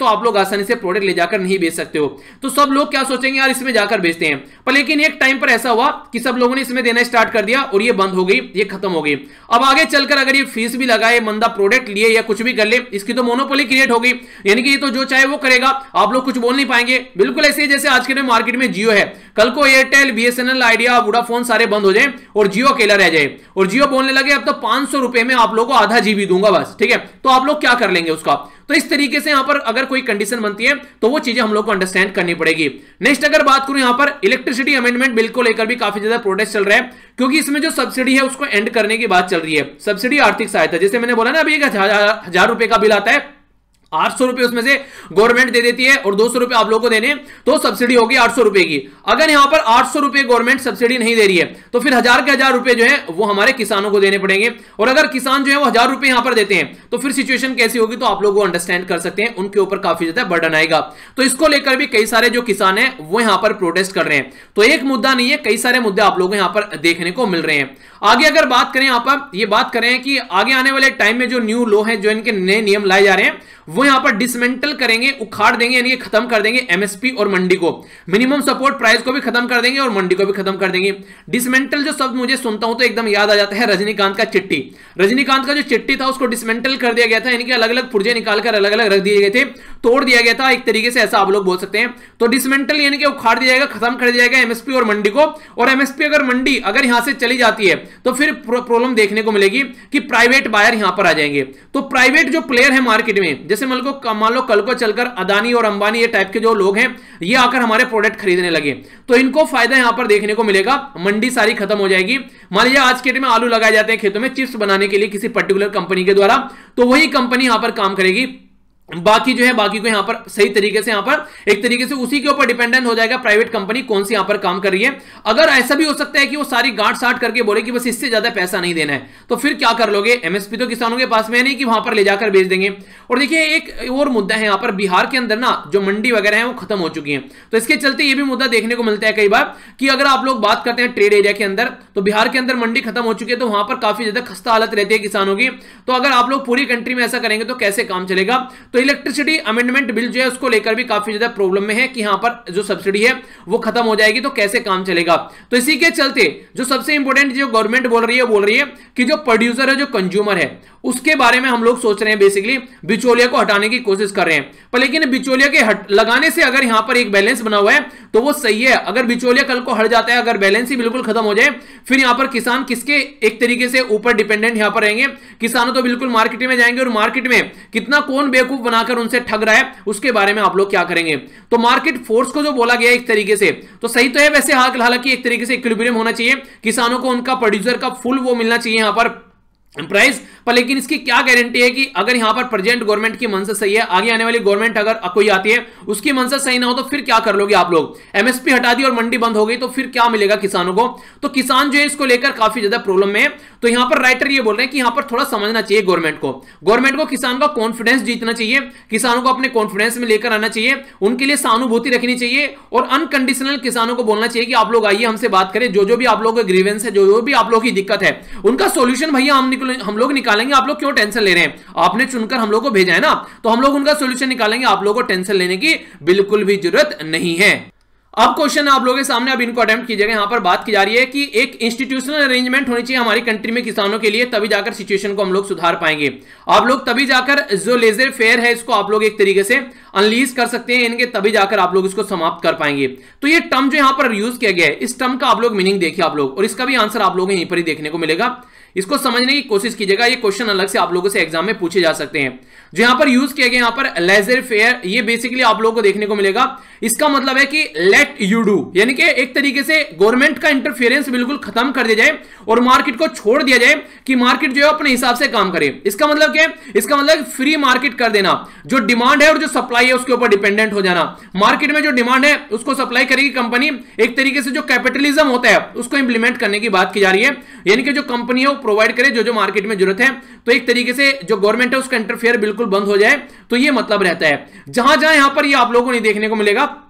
आसानी से प्रोडक्ट ले जाकर नहीं बेच सकते हो। तो सब लोग क्या सोचेंगे, यार इसमें जाकर बेचते हैं। पर लेकिन एक टाइम पर ऐसा हुआ कि सब लोगों ने इसमें देना स्टार्ट कर दिया और ये बंद हो गई, ये खत्म हो गई। अब आगे चलकर अगर ये फीस भी लगाए, मंदा प्रोडक्ट लिए या कुछ भी कर ले, इसकी तो मोनोपोली क्रिएट हो गई, यानी कि ये तो जो चाहे वो करेगा, आप लोग कुछ बोल नहीं पाएंगे। बिल्कुल ऐसे ही जैसे आज के मार्केट में जियो है, कल को एयरटेल, बीएसएनएल, आइडिया, वोडाफोन सारे बंद हो जाए और जियो अकेला रह जाए, और जियो बोलने लगे अब तो पांच सौ रुपए में आप लोगों को आधा जीबी दूंगा बस, ठीक है, तो आप लोग क्या कर लेंगे उसका। तो इस तरीके से यहां पर अगर कोई कंडीशन बनती है तो वो चीजें हम लोग को अंडरस्टैंड करनी पड़ेगी। नेक्स्ट अगर बात करूं, यहां पर इलेक्ट्रिसिटी अमेंडमेंट बिल को लेकर भी काफी ज्यादा प्रोटेस्ट चल रहा है, क्योंकि इसमें जो सब्सिडी है उसको एंड करने की बात चल रही है। सब्सिडी आर्थिक सहायता, जैसे मैंने बोला ना अभी एक हजार रुपए का बिल आता है, आठ सौ रुपए उसमें से गवर्नमेंट दे देती है और दो सौ रुपए आप लोगों को देने, तो सब्सिडी होगी आठ सौ रुपए की। अगर यहां पर आठ सौ रुपए गवर्नमेंट सब्सिडी नहीं दे रही है तो फिर हजार के हजार रुपए जो है वो हमारे किसानों को देने पड़ेंगे, और अगर किसान जो है वो हजार रुपए यहां पर देते हैं तो फिर सिचुएशन कैसी होगी, तो आप लोग वो अंडरस्टैंड कर सकते हैं, उनके ऊपर काफी ज्यादा बर्डन आएगा। तो इसको लेकर भी कई सारे जो किसान है वो यहां पर प्रोटेस्ट कर रहे हैं। तो एक मुद्दा नहीं है, कई सारे मुद्दे आप लोगों को यहां पर देखने को मिल रहे हैं। आगे अगर बात करें, यहां पर ये बात करें कि आगे आने वाले टाइम में जो न्यू लॉ है, जो इनके नए नियम लाए जा रहे हैं, वो यहां पर डिसमेंटल करेंगे, उखाड़ देंगे, यानी कि खत्म कर देंगे एमएसपी और मंडी को, मिनिमम सपोर्ट प्राइस को भी खत्म कर देंगे और मंडी को भी खत्म कर देंगे। डिसमेंटल जो शब्द मुझे सुनता हूं तो एकदम याद आ जाता है रजनीकांत का चिट्ठी। रजनीकांत का जो चिट्ठी था उसको डिसमेंटल कर दिया गया था, यानी कि अलग अलग पुर्जे निकालकर अलग अलग रख दिए गए थे, तोड़ दिया गया था, एक तरीके से ऐसा आप लोग बोल सकते हैं। तो डिसमेंटल यानी कि उखाड़ दिया जाएगा, खत्म कर दिया जाएगा एमएसपी और मंडी को, और एमएसपी अगर मंडी अगर यहां से चली जाती है तो फिर प्रॉब्लम देखने को मिलेगी कि प्राइवेट बायर यहां पर आ जाएंगे। तो प्राइवेट जो प्लेयर है मार्केट में, जैसे मान लो कल को चलकर अदानी और अंबानी ये टाइप के जो लोग हैं ये आकर हमारे प्रोडक्ट खरीदने लगे, तो इनको फायदा यहां पर देखने को मिलेगा, मंडी सारी खत्म हो जाएगी। मान लीजिए आज के डेट में आलू लगाए जाते हैं खेतों में चिप्स बनाने के लिए किसी पर्टिकुलर कंपनी के द्वारा, तो वही कंपनी यहां पर काम करेगी, बाकी जो है बाकी को यहां पर सही तरीके से यहां पर एक तरीके से उसी के ऊपर डिपेंडेंट हो जाएगा प्राइवेट कंपनी कौन सी यहां पर काम कर रही है। अगर ऐसा भी हो सकता है कि वो सारी गांठ साठ करके बोले कि बस इससे ज्यादा पैसा नहीं देना है, तो फिर क्या कर लोगे, एमएसपी तो किसानों के पास में नहीं कि वहां पर ले जाकर बेच देंगे। और देखिए एक और मुद्दा है यहां पर, बिहार के अंदर ना जो मंडी वगैरह है वो खत्म हो चुकी है, तो इसके चलते ये भी मुद्दा देखने को मिलता है कई बार कि अगर आप लोग बात करते हैं ट्रेड एरिया के अंदर, तो बिहार के अंदर मंडी खत्म हो चुकी है, तो वहां पर काफी ज्यादा खस्ता हालत रहती है किसानों की। तो अगर आप लोग पूरी कंट्री में ऐसा करेंगे तो कैसे काम चलेगा। तो इलेक्ट्रिसिटी अमेंडमेंट बिल जो है उसको लेकर भी काफी ज्यादा प्रॉब्लम में है कि यहां पर जो सब्सिडी है वो खत्म हो जाएगी, तो कैसे काम चलेगा। तो इसी के चलते जो सबसे इंपॉर्टेंट जो गवर्नमेंट बोल रही है बोल रही है कि जो प्रोड्यूसर है, जो कंज्यूमर है, उसके बारे में हम लोग सोच रहे हैं, बेसिकली बिचौलिया को हटाने की कोशिश कर रहे हैं। पर लेकिन बिचौलिया के हट लगाने से अगर यहां पर एक बैलेंस बना हुआ है तो वो सही है। अगर बिचौलिया कल को हट जाता है, अगर बैलेंस ही बिल्कुल खत्म हो जाए, फिर यहां पर किसान किसके एक तरीके से ऊपर डिपेंडेंट यहां पर रहेंगे। किसानों तो बिल्कुल मार्केट में जाएंगे और मार्केट में कितना कौन बेवकूफ बनाकर उनसे ठग रहा है उसके बारे में आप लोग क्या करेंगे। तो मार्केट फोर्स को जो बोला गया एक तरीके से तो सही तो है, वैसे हालांकि एक तरीके से इक्विलिब्रियम होना चाहिए, किसानों को उनका प्रोड्यूसर का फुल वो मिलना चाहिए यहां पर प्राइस पर। लेकिन इसकी क्या गारंटी है कि अगर यहां पर प्रेजेंट गवर्नमेंट की मंशा सही है, आगे आने वाली गवर्नमेंट अगर कोई आती है उसकी मंशा सही ना हो तो फिर क्या कर लोगे आप लोग। एमएसपी हटा दी और मंडी बंद हो गई तो फिर क्या मिलेगा किसानों को। तो किसान जो है इसको लेकर काफी ज्यादा प्रॉब्लम में है। तो यहां पर राइटर ये बोल रहे हैं कि यहां पर थोड़ा समझना चाहिए गवर्नमेंट को, गवर्नमेंट को किसान का कॉन्फिडेंस जीतना चाहिए, किसानों को अपने कॉन्फिडेंस में लेकर आना चाहिए, उनके लिए सहानुभूति रखनी चाहिए और अनकंडीशनल किसानों को बोलना चाहिए कि आप लोग आइए हमसे बात करें, जो जो भी आप लोगों का ग्रीवेंस है, जो जो भी आप लोगों की दिक्कत है, उनका सोल्यूशन भैया हम हम लोग निकालेंगे, आप लोग क्यों टेंशन ले रहे हैं। आपने चुनकर हम लोग को भेजा है ना, तो हम लोग उनका सोल्यूशन निकालेंगे, आप लोगों को टेंशन लेने की बिल्कुल भी जरूरत नहीं है। अब क्वेश्चन आप लोगों के सामने, अब इनको अटेम्प्ट कीजिएगा। यहां पर बात की जा रही है कि एक इंस्टीट्यूशनल अरेंजमेंट होनी चाहिए हमारी कंट्री में किसानों के लिए, तभी जाकर सिचुएशन को हम लोग सुधार पाएंगे। आप लोग तभी जाकर जो लेजर फेयर है इसको आप लोग एक तरीके से अनलीज कर सकते हैं इनके, तभी जाकर आप लोग इसको समाप्त कर पाएंगे। तो ये टर्म जो यहां पर यूज किया गया है, इस टर्म का आप लोग मीनिंग देखिए आप लोग, और इसका भी आंसर आप लोगों को यहीं पर ही देखने को मिलेगा। इसको समझने की कोशिश कीजिएगा, ये क्वेश्चन अलग से आप लोगों से एग्जाम में पूछे जा सकते हैं। जो यहां पर यूज किया गया यहां पर लेजर फेयर, ये बेसिकली आप लोगों को देखने को मिलेगा। इसका मतलब है कि लेट यू डू, यानी कि एक तरीके से गवर्नमेंट का इंटरफेरेंस बिल्कुल खत्म कर दिया जाए और मार्केट को छोड़ दिया जाए कि मार्केट जो है अपने हिसाब से काम करे। इसका मतलब क्या है, इसका मतलब फ्री मार्केट कर देना, जो डिमांड है और जो सप्लाई है उसके ऊपर डिपेंडेंट हो जाना। मार्केट में जो डिमांड है उसको सप्लाई करेगी कंपनी, एक तरीके से जो कैपिटलिज्म होता है उसको इंप्लीमेंट करने की बात की जा रही है, यानी कि जो कंपनी है वो प्रोवाइड करे जो जो मार्केट में जरूरत है। तो एक तरीके से जो गवर्नमेंट है उसका इंटरफेयर बिल्कुल बंद हो जाए, तो ये मतलब रहता है। जहां जहां यहां पर ये आप लोगों को नहीं देखने को मिलेगा,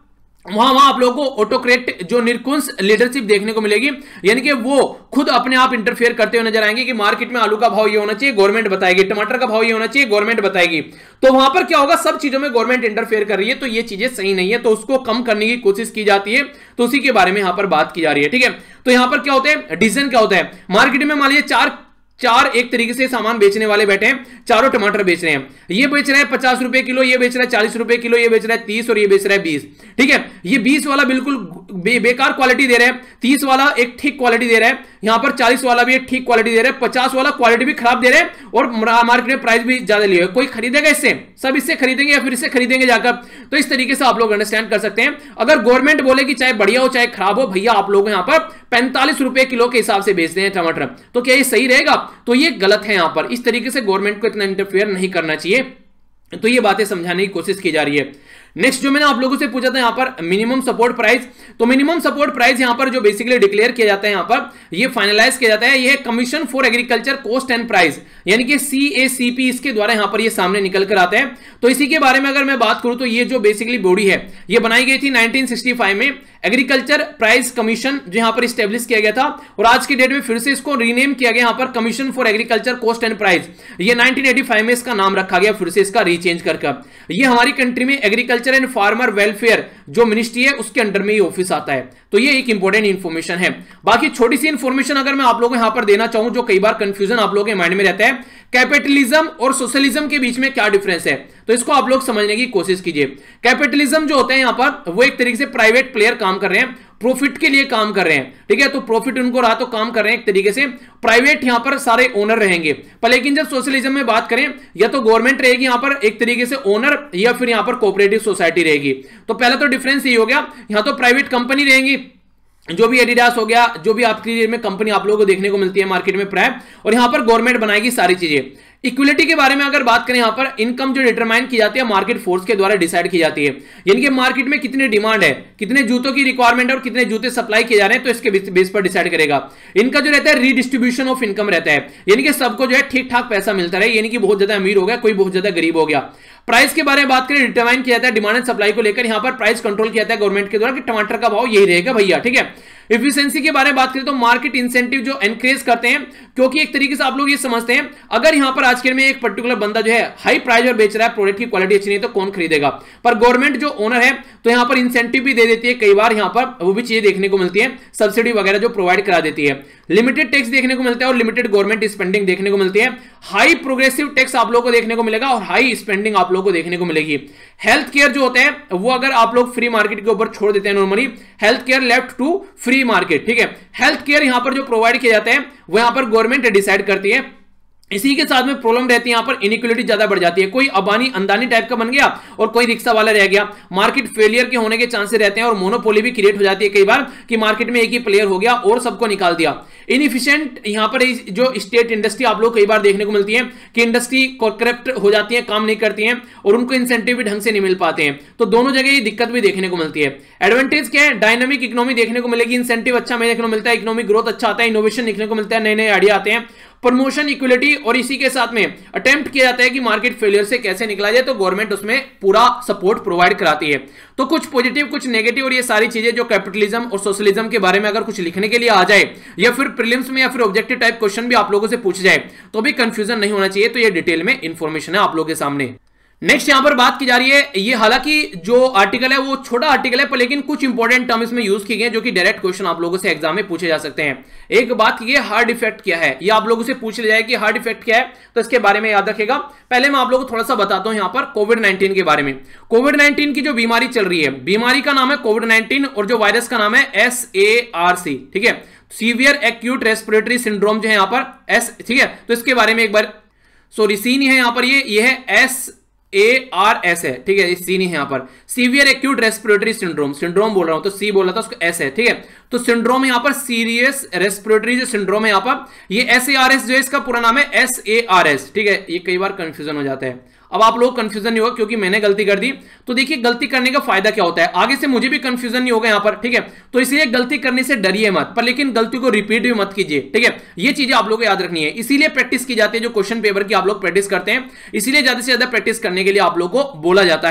वहां वहां आप लोगों को ऑटोक्रेट जो निरकुंस लीडरशिप देखने को मिलेगी, यानी कि वो खुद अपने आप इंटरफेयर करते हुए नजर आएंगे कि मार्केट में आलू का भाव ये होना चाहिए, गवर्नमेंट बताएगी, टमाटर का भाव ये होना चाहिए, गवर्नमेंट बताएगी। तो वहां पर क्या होगा, सब चीजों में गवर्नमेंट इंटरफेयर कर रही है, तो ये चीजें सही नहीं है, तो उसको कम करने की कोशिश की जाती है, तो उसी के बारे में यहां पर बात की जा रही है। ठीक है, तो यहां पर क्या होता है, डिसीजन क्या होता है, मार्केट में मान लीजिए चार चार एक तरीके से सामान बेचने वाले बैठे हैं, चारों टमाटर बेच रहे हैं, ये बेच रहे हैं पचास रुपए किलो, ये बेच रहा है चालीस रुपए किलो, ये बेच रहा है तीस और ये बेच रहा है बीस। ठीक है, ये बीस वाला बिल्कुल बे, बेकार क्वालिटी दे रहा है, तीस वाला एक ठीक क्वालिटी दे रहा है, यहां पर चालीस वाला भी एक ठीक क्वालिटी दे रहा है, पचास वाला क्वालिटी भी खराब दे रहा है और मार्केट में प्राइस भी ज्यादा लिए। कोई खरीदेगा इससे, सब इससे खरीदेंगे या फिर इससे खरीदेंगे जाकर। तो इस तरीके से आप लोग अंडरस्टैंड कर सकते हैं। अगर गवर्नमेंट बोले कि चाहे बढ़िया हो चाहे खराब हो, भैया आप लोग यहां पर पैंतालीस रुपए किलो के हिसाब से बेचते हैं टमाटर, तो क्या ये सही रहेगा? तो ये गलत है। यहां पर इस तरीके से गवर्नमेंट को इतना इंटरफेयर नहीं करना चाहिए, तो ये बातें समझाने की कोशिश की जा रही है। नेक्स्ट जो मैंने आप लोगों से पूछा था यहां पर मिनिमम सपोर्ट प्राइस, तो मिनिमम सपोर्ट प्राइस यहां पर जो बेसिकली डिक्लेयर किया जाता है, यहां पर ये फाइनलाइज किया जाता है, ये commission for agriculture cost and price, यानी कि सीएसीपी, इसके द्वारा यहां पर ये सामने निकल कर आता है। तो इसी के बारे में अगर मैं बात करूं तो ये जो बेसिकली बॉडी है ये बनाई गई थी नाइनटीन सिक्सटी फाइव में, एग्रीकल्चर प्राइस कमीशन जो यहां पर स्टैब्लिश किया गया था, और आज की डेट में फिर से इसको रीनेम किया गया यहां पर commission for agriculture cost and price. ये नाइनटीन एटी फाइव में इसका नाम रखा गया, फिर से इसका रीचेंज करके। ये हमारी कंट्री में एग्रीकल्चर एंड फार्मर वेलफेयर जो मिनिस्ट्री है उसके अंडर में ये ऑफिस आता है। तो ये एक इंपॉर्टेंट इंफॉर्मेशन है। बाकी छोटी सी इंफॉर्मेशन अगर मैं आप लोगों को यहां पर देना चाहूं, जो कई बार कंफ्यूजन आप लोगों के माइंड में रहता है, कैपिटलिज्म और सोशलिज्म के बीच में क्या डिफरेंस है, तो इसको आप लोग समझने की कोशिश कीजिए। कैपिटलिज्म जो होता है यहां पर वो एक तरीके से प्राइवेट प्लेयर काम कर रहे हैं, प्रॉफिट के लिए काम कर रहे हैं। ठीक है, तो प्रॉफिट उनको रहा तो काम कर रहे हैं एक तरीके से, प्राइवेट यहां पर सारे ओनर रहेंगे। पर लेकिन जब सोशलिज्म में बात करें, या तो गवर्नमेंट रहेगी यहां पर एक तरीके से ओनर, या फिर यहां पर कोऑपरेटिव सोसाइटी रहेगी। तो पहला तो डिफरेंस ये हो गया, यहां तो प्राइवेट कंपनी रहेंगी, जो भी एडिडास हो गया, जो भी आपकी में कंपनी आप लोगों को देखने को मिलती है मार्केट में प्राइवेट, और यहां पर गवर्नमेंट बनाएगी सारी चीजें। इक्विलिटी के बारे में अगर बात करें, यहां पर इनकम जो डिटरमाइन की जाती है मार्केट फोर्स के द्वारा डिसाइड की जाती है, यानी कि मार्केट में कितनी डिमांड है, कितने जूतों की रिक्वायरमेंट है और कितने जूते सप्लाई किए जा रहे हैं, तो इसके बेस पर डिसाइड करेगा। इनका जो रहता है रीडिस्ट्रीब्यूशन ऑफ इनकम रहता है, यानी कि सबको जो है ठीक ठाक पैसा मिलता रहे, यानी कि बहुत ज्यादा अमीर हो गया, कोई बहुत ज्यादा गरीब हो गया। प्राइस के बारे में बात करें, डिटरमाइन किया जाता है डिमांड एंड सप्लाई को लेकर, यहां पर प्राइस कंट्रोल किया जाता है गवर्नमेंट के द्वारा कि टमाटर का भाव यही रहेगा भैया। ठीक है, एफिशिएंसी के बारे में बात करें तो मार्केट इंसेंटिव जो एनकरेज करते हैं, क्योंकि एक तरीके से आप लोग ये समझते हैं, अगर यहां पर आज के में एक पर्टिकुलर बंदा जो है हाई प्राइस पर बेच रहा है, प्रोडक्ट की क्वालिटी अच्छी नहीं तो कौन खरीदेगा। पर गवर्नमेंट जो ओनर है तो यहां पर इंसेंटिव भी दे देती है, कई बार यहां पर वो भी चीजें देखने को मिलती है, सब्सिडी वगैरह जो प्रोवाइड करा देती है। लिमिटेड टैक्स देखने को मिलता है और लिमिटेड गवर्नमेंट स्पेंडिंग देखने को मिलती है। हाई प्रोग्रेसिव टैक्स आप लोगों को देखने को मिलेगा और हाई स्पेंडिंग आप लोगों को देखने को मिलेगी। हेल्थ केयर जो होता है वो अगर आप लोग फ्री मार्केट के ऊपर छोड़ देते हैं, normally health care left to free market. ठीक है, हेल्थ केयर यहां पर जो प्रोवाइड किया जाता है वो यहां पर गवर्नमेंट डिसाइड करती है। इसी के साथ में प्रॉब्लम रहती है, यहां पर इनइक्वालिटी ज्यादा बढ़ जाती है, कोई अबानी अंदानी टाइप का बन गया और कोई रिक्शा वाला रह गया, मार्केट फेलियर के होने के चांसेस रहते हैं और मोनोपोली भी क्रिएट हो जाती है कई बार कि मार्केट में एक ही प्लेयर हो गया और सबको निकाल दिया। इनएफिशिएंट यहां पर जो स्टेट इंडस्ट्री आप लोग कई बार देखने को मिलती है कि इंडस्ट्री करप्ट हो जाती है, काम नहीं करती है और उनको इंसेंटिव भी ढंग से नहीं मिल पाते हैं, तो दोनों जगह ये दिक्कत भी देखने को मिलती है। एडवांटेज क्या है, डायनामिक इकोनॉमी देखने को मिलेगी, इंसेंटिव अच्छा देखने को मिलता है, इकोनॉमिक ग्रोथ अच्छा आता है, इनोवेशन देखने को मिलता है, नए नए आइडिया आते हैं, प्रमोशन, इक्विलिटी, और इसी के साथ में अटेम्प्ट किया जाता है कि मार्केट फेलियर से कैसे निकला जाए, तो गवर्नमेंट उसमें पूरा सपोर्ट प्रोवाइड कराती है। तो कुछ पॉजिटिव कुछ नेगेटिव और ये सारी चीजें जो कैपिटलिज्म और सोशलिज्म के बारे में अगर कुछ लिखने के लिए आ जाए या फिर प्रीलिम्स में या फिर ऑब्जेक्टिव टाइप क्वेश्चन भी आप लोगों से पूछ जाए तो भी कंफ्यूजन नहीं होना चाहिए। तो ये डिटेल में इंफॉर्मेशन है आप लोगों के सामने। नेक्स्ट यहां पर बात की जा रही है, ये हालांकि जो आर्टिकल है वो छोटा आर्टिकल है पर लेकिन कुछ इंपॉर्टेंट टर्म इसमें यूज किए गए जो कि डायरेक्ट क्वेश्चन आप लोगों से एग्जाम में पूछे जा सकते हैं। एक बात ये हार्ड इफेक्ट क्या है, ये आप लोगों से पूछ लिया जाए कि हार्ड इफेक्ट क्या है, तो इसके बारे में याद रखेगा। पहले मैं आप लोगों को थोड़ा सा बताता हूं यहां पर कोविड नाइनटीन के बारे में। कोविड नाइनटीन की जो बीमारी चल रही है, बीमारी का नाम है कोविड नाइनटीन और जो वायरस का नाम है एस ए आर सी। ठीक है, सीवियर एक्यूट रेस्पिरेटरी सिंड्रोम जो है यहां पर एस। ठीक है, तो इसके बारे में एक बार सॉरी सी नहीं है यहां पर, ये ये है एस ए आर एस है। ठीक है, सी नहीं है यहां पर, severe acute respiratory syndrome, syndrome बोल रहा हूं तो सी बोल रहा था उसको एस है। ठीक है, तो सिंड्रोम यहां पर सीरियस रेस्पिरेटरी जो सिंड्रोम है यहां पर, ये एस ए आर एस जो है इसका पूरा नाम है एस ए आर एस। ठीक है, ये कई बार कंफ्यूजन हो जाता है। अब आप लोग कंफ्यूजन नहीं होगा क्योंकि मैंने गलती कर दी, तो देखिए गलती करने का फायदा क्या होता है, आगे से मुझे भी कंफ्यूजन नहीं होगा यहां पर। ठीक है, तो इसलिए गलती करने से डरिए मत, पर लेकिन गलती को रिपीट भी मत कीजिए। ठीक है, ये चीजें आप लोगों को याद रखनी है, इसीलिए प्रैक्टिस की जाती है, जो क्वेश्चन पेपर की आप लोग प्रैक्टिस करते हैं, इसीलिए ज्यादा से ज्यादा प्रैक्टिस करने के लिए आप लोग को बोला जाता है।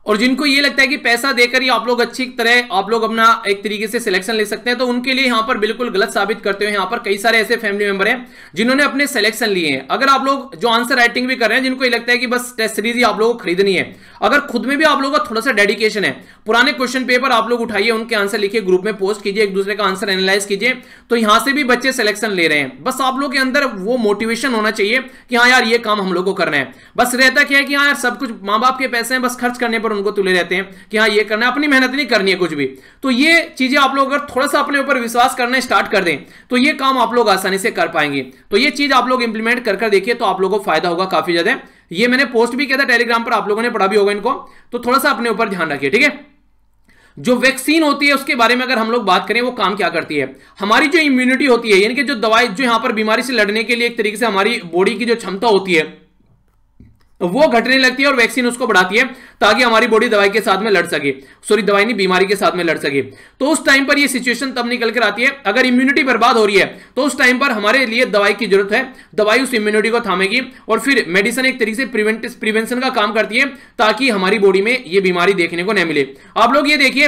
और जिनको ये लगता है कि पैसा देकर ही आप लोग अच्छी तरह आप लोग अपना एक तरीके से सिलेक्शन ले सकते हैं, तो उनके लिए यहां पर बिल्कुल गलत साबित करते हुए यहां पर कई सारे ऐसे फैमिली मेंबर हैं जिन्होंने अपने सिलेक्शन लिए हैं। अगर आप लोग जो आंसर राइटिंग भी कर रहे हैं, जिनको ये लगता है कि बस टेस्ट सीरीज ही आप लोगों को खरीदनी है, अगर खुद में भी आप लोगों का थोड़ा सा डेडिकेशन है, पुराने क्वेश्चन पेपर आप लोग उठाइए, उनके आंसर लिखिए, ग्रुप में पोस्ट कीजिए, एक दूसरे का आंसर एनालाइज कीजिए, तो यहां से भी बच्चे सिलेक्शन ले रहे हैं। बस आप लोग के अंदर वो मोटिवेशन होना चाहिए कि हाँ यार ये काम हम लोग को करना है। बस रहता क्या है कि हाँ यार सब कुछ माँ बाप के पैसे हैं, बस खर्च करने पर उनको तुले रहते हैं कि हाँ ये करना है, अपनी मेहनत नहीं करनी है कुछ भी। तो ये चीजें आप लोग अगर थोड़ा सा अपने ऊपर विश्वास करना स्टार्ट कर दें तो ये काम आप लोग आसानी से कर पाएंगे। तो ये चीज आप लोग इंप्लीमेंट कर कर देखिए, तो आप लोगों को फायदा होगा काफी ज्यादा। ये मैंने पोस्ट भी किया था टेलीग्राम पर, आप लोगों ने पढ़ा भी होगा इनको, तो थोड़ा सा अपने ऊपर ध्यान रखिए, ठीक है। जो वैक्सीन होती है उसके बारे में अगर हम लोग बात करें, वो काम क्या करती है, हमारी जो इम्यूनिटी होती है, यानी कि जो दवाई जो यहां पर बीमारी से लड़ने के लिए एक तरीके से हमारी बॉडी की जो क्षमता होती है वो घटने लगती है, और वैक्सीन उसको बढ़ाती है ताकि हमारी बॉडी दवाई के साथ में लड़ सके, सॉरी दवाई नहीं बीमारी के साथ में लड़ सके। तो उस टाइम पर ये सिचुएशन तब निकल कर आती है, अगर इम्यूनिटी बर्बाद हो रही है तो उस टाइम पर हमारे लिए दवाई की जरूरत है। दवाई उस इम्यूनिटी को थामेगी, और फिर मेडिसिन एक तरीके से प्रिवेंट प्रिवेंशन का काम करती है ताकि हमारी बॉडी में ये बीमारी देखने को न मिले। आप लोग ये देखिए,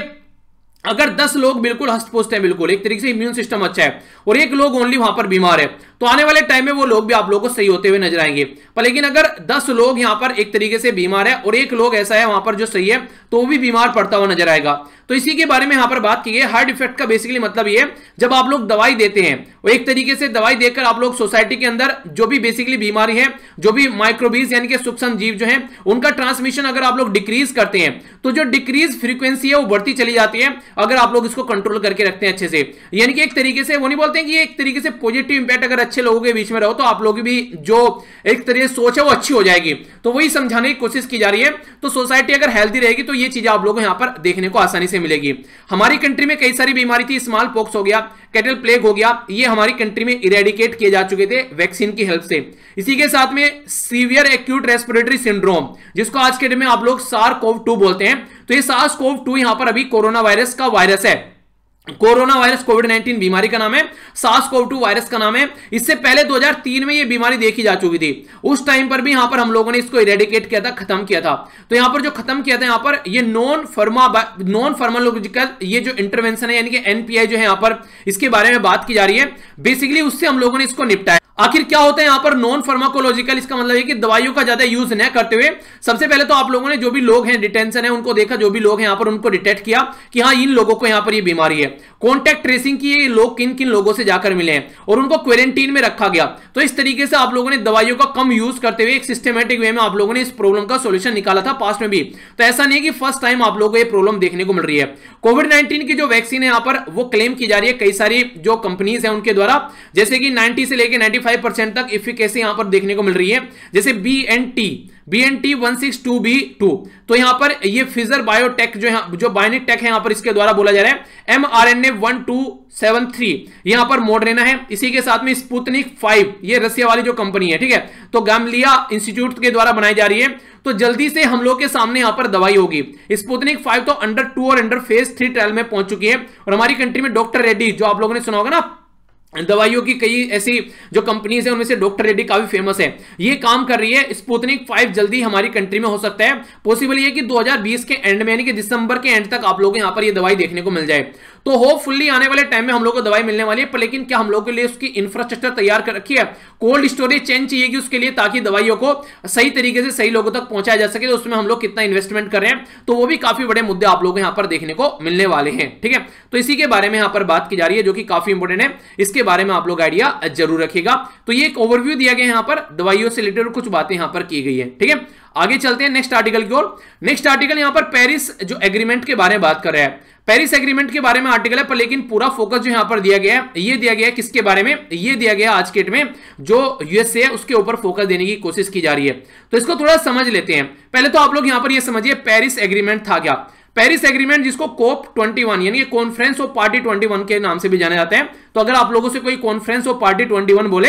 अगर दस लोग बिल्कुल हष्ट-पुष्ट हैं, बिल्कुल एक तरीके से इम्यून सिस्टम अच्छा है, और एक लोग ओनली वहां पर बीमार है, तो आने वाले टाइम में वो लोग भी आप लोगों को सही होते हुए नजर आएंगे। पर लेकिन अगर दस लोग यहां पर एक तरीके से बीमार है और एक लोग ऐसा है वहां पर जो सही है, तो वो भी बीमार पड़ता हुआ नजर आएगा। तो इसी के बारे में यहां पर बात की गई। हार्ड इफेक्ट का बेसिकली मतलब ये है, जब आप लोग दवाई देते हैं, वो एक तरीके से दवाई देकर आप लोग सोसाइटी के अंदर जो भी बेसिकली बीमारी है, जो भी माइक्रोबीज यानी कि सूक्ष्म जीव जो है, उनका ट्रांसमिशन अगर आप लोग डिक्रीज करते हैं, तो जो डिक्रीज फ्रीक्वेंसी है वो बढ़ती चली जाती है, अगर आप लोग इसको कंट्रोल करके रखते हैं अच्छे से। यानी कि एक तरीके से वो नहीं बोलते हैं कि एक तरीके से पॉजिटिव इंपैक्ट, अगर अच्छे लोगों के बीच में रहो तो आप लोग भी जो एक तरीके से सोच है वो अच्छी हो जाएगी। तो वही समझाने की कोशिश की जा रही है। तो सोसाइटी अगर हेल्दी रहेगी तो ये चीजें आप लोगों को यहां पर देखने को आसानी से मिलेगी। हमारी कंट्री में कई सारी बीमारी थी, स्मॉल पॉक्स हो गया, कैटल प्लेग हो गया, ये हमारी कंट्री में इरेडिकेट किए जा चुके थे वैक्सीन की हेल्प से। इसी के साथ में सीवियर एक्यूट रेस्पिरेटरी सिंड्रोम, जिसको आज के डेट में आप लोग सार कोव टू बोलते हैं, तो ये सार्स कोव टू यहां पर अभी कोरोना वायरस का वायरस है। कोरोना वायरस कोविड नाइनटीन बीमारी का नाम है, सार्स कोव टू वायरस का नाम है। इससे पहले दो हज़ार तीन में ये बीमारी देखी जा चुकी थी, उस टाइम पर भी यहां पर हम लोगों ने इसको इरेडिकेट किया था, खत्म किया था। तो यहां पर जो खत्म किया था, यहां पर ये नॉन फार्मा नॉन फार्माकोलॉजिकल ये जो इंटरवेंशन है, यानी कि एनपीआई जो है यहां पर इसके बारे में बात की जा रही है। बेसिकली उससे हम लोगों ने इसको निपटाया। आखिर क्या होता है यहां पर नॉन फार्माकोलॉजिकल, इसका मतलब है कि दवाइयों का ज्यादा यूज न करते हुए सबसे पहले तो आप लोगों ने जो भी लोग हैं डिटेंशन है उनको देखा, जो भी लोग हैं यहां पर उनको डिटेक्ट किया कि हाँ इन लोगों को यहां पर ये बीमारी है। कॉन्टैक्ट ट्रेसिंग की, ये लोग किन किन लोगों से जाकर मिले हैं, और उनको क्वारंटीन में रखा गया। तो इस तरीके से आप लोगों ने दवाइयों का कम यूज करते हुए एक सिस्टमेटिक वे में आप लोगों ने इस प्रॉब्लम का सॉल्यूशन निकाला था पास्ट में भी। तो ऐसा नहीं कि फर्स्ट टाइम आप लोगों को ये प्रॉब्लम देखने को मिल रही है। कोविड नाइनटीन की जो वैक्सीन है यहां पर वो क्लेम की जा रही है कई सारी जो कंपनीज है उनके द्वारा, जैसे कि नब्बे से लेकर पचानवे परसेंट तक इफिकेसी यहां पर देखने को मिल रही है। जैसे B N T B N T one six two B two, तो यहां पर ये फिजर बायोटेक जो है, जो बायोनिक टेक है यहां पर इसके द्वारा बोला जा रहा है। M R N A one two seven three यहां पर मॉडर्ना है। इसी के साथ में स्पुतनिक फाइव, ये रसिया वाली जो कंपनी है, ठीक है, तो गैमलिया इंस्टीट्यूट के द्वारा बनाई जा रही है। तो जल्दी से हम लोग के सामने यहां पर दवाई होगी। स्पुतनिक फाइव तो अंडर टू और अंडर फेज थ्री ट्रायल में पहुंच चुकी है, और हमारी कंट्री में डॉक्टर रेड्डी, जो आप लोगों ने सुना होगा ना, दवाइयों की कई ऐसी जो कंपनीज है उनमें से डॉक्टर रेड्डी काफी फेमस है, ये काम कर रही है। स्पुतनिक फाइव जल्दी हमारी कंट्री में हो सकता है। पॉसिबल ये कि दो हज़ार बीस के एंड में, यानी कि दिसंबर के एंड तक आप लोग यहां पर ये दवाई देखने को मिल जाए। तो होपफुली आने वाले टाइम में हम लोग को दवाई मिलने वाली है। पर लेकिन क्या हम लोग के लिए उसकी इंफ्रास्ट्रक्चर तैयार कर रखी है, कोल्ड स्टोरेज चेन चाहिएगी उसके लिए, ताकि दवाइयों को सही तरीके से सही लोगों तक पहुंचाया जा सके। तो उसमें हम लोग कितना इन्वेस्टमेंट कर रहे हैं, तो वो भी काफी बड़े मुद्दे आप लोग यहां पर देखने को मिलने वाले हैं, ठीक है। तो इसी के बारे में यहां पर बात की जा रही है, जो कि काफी इंपॉर्टेंट है। इसके बारे में आप लोग आइडिया जरूर रखिएगा। तो ये एक ओवरव्यू दिया गया यहां पर, दवाइयों से रिलेटेड कुछ बातें यहां पर की गई है, ठीक है। आगे चलते हैं नेक्स्ट आर्टिकल की ओर। नेक्स्ट आर्टिकल यहां पर पेरिस जो एग्रीमेंट के बारे में बात कर रहा है। पेरिस एग्रीमेंट के बारे में आर्टिकल है, पर लेकिन पूरा फोकस जो यहां पर दिया गया है, ये दिया गया है किसके बारे में, ये दिया गया आज के डेट में जो यूएसए है उसके ऊपर फोकस देने की कोशिश की जा रही है। तो इसको थोड़ा समझ लेते हैं। पहले तो आप लोग यहां पर ये समझिए पेरिस एग्रीमेंट था क्या। पेरिस एग्रीमेंट, जिसको कोप इक्कीस यानी कि कॉन्फ्रेंस ऑफ पार्टी इक्कीस के नाम से भी जाना जाता है। तो अगर आप लोगों से कोई कॉन्फ्रेंस ऑफ पार्टी इक्कीस बोले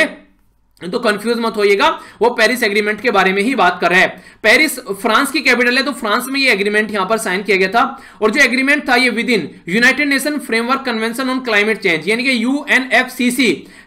तो कंफ्यूज मत होइएगा, वो पेरिस एग्रीमेंट के बारे में ही बात कर रहा है। पेरिस फ्रांस की कैपिटल है, तो फ्रांस में ये एग्रीमेंट यहां पर साइन किया गया था। और जो एग्रीमेंट था ये with in United Nation framework convention on climate change, यानी कि यूएनएफसीसी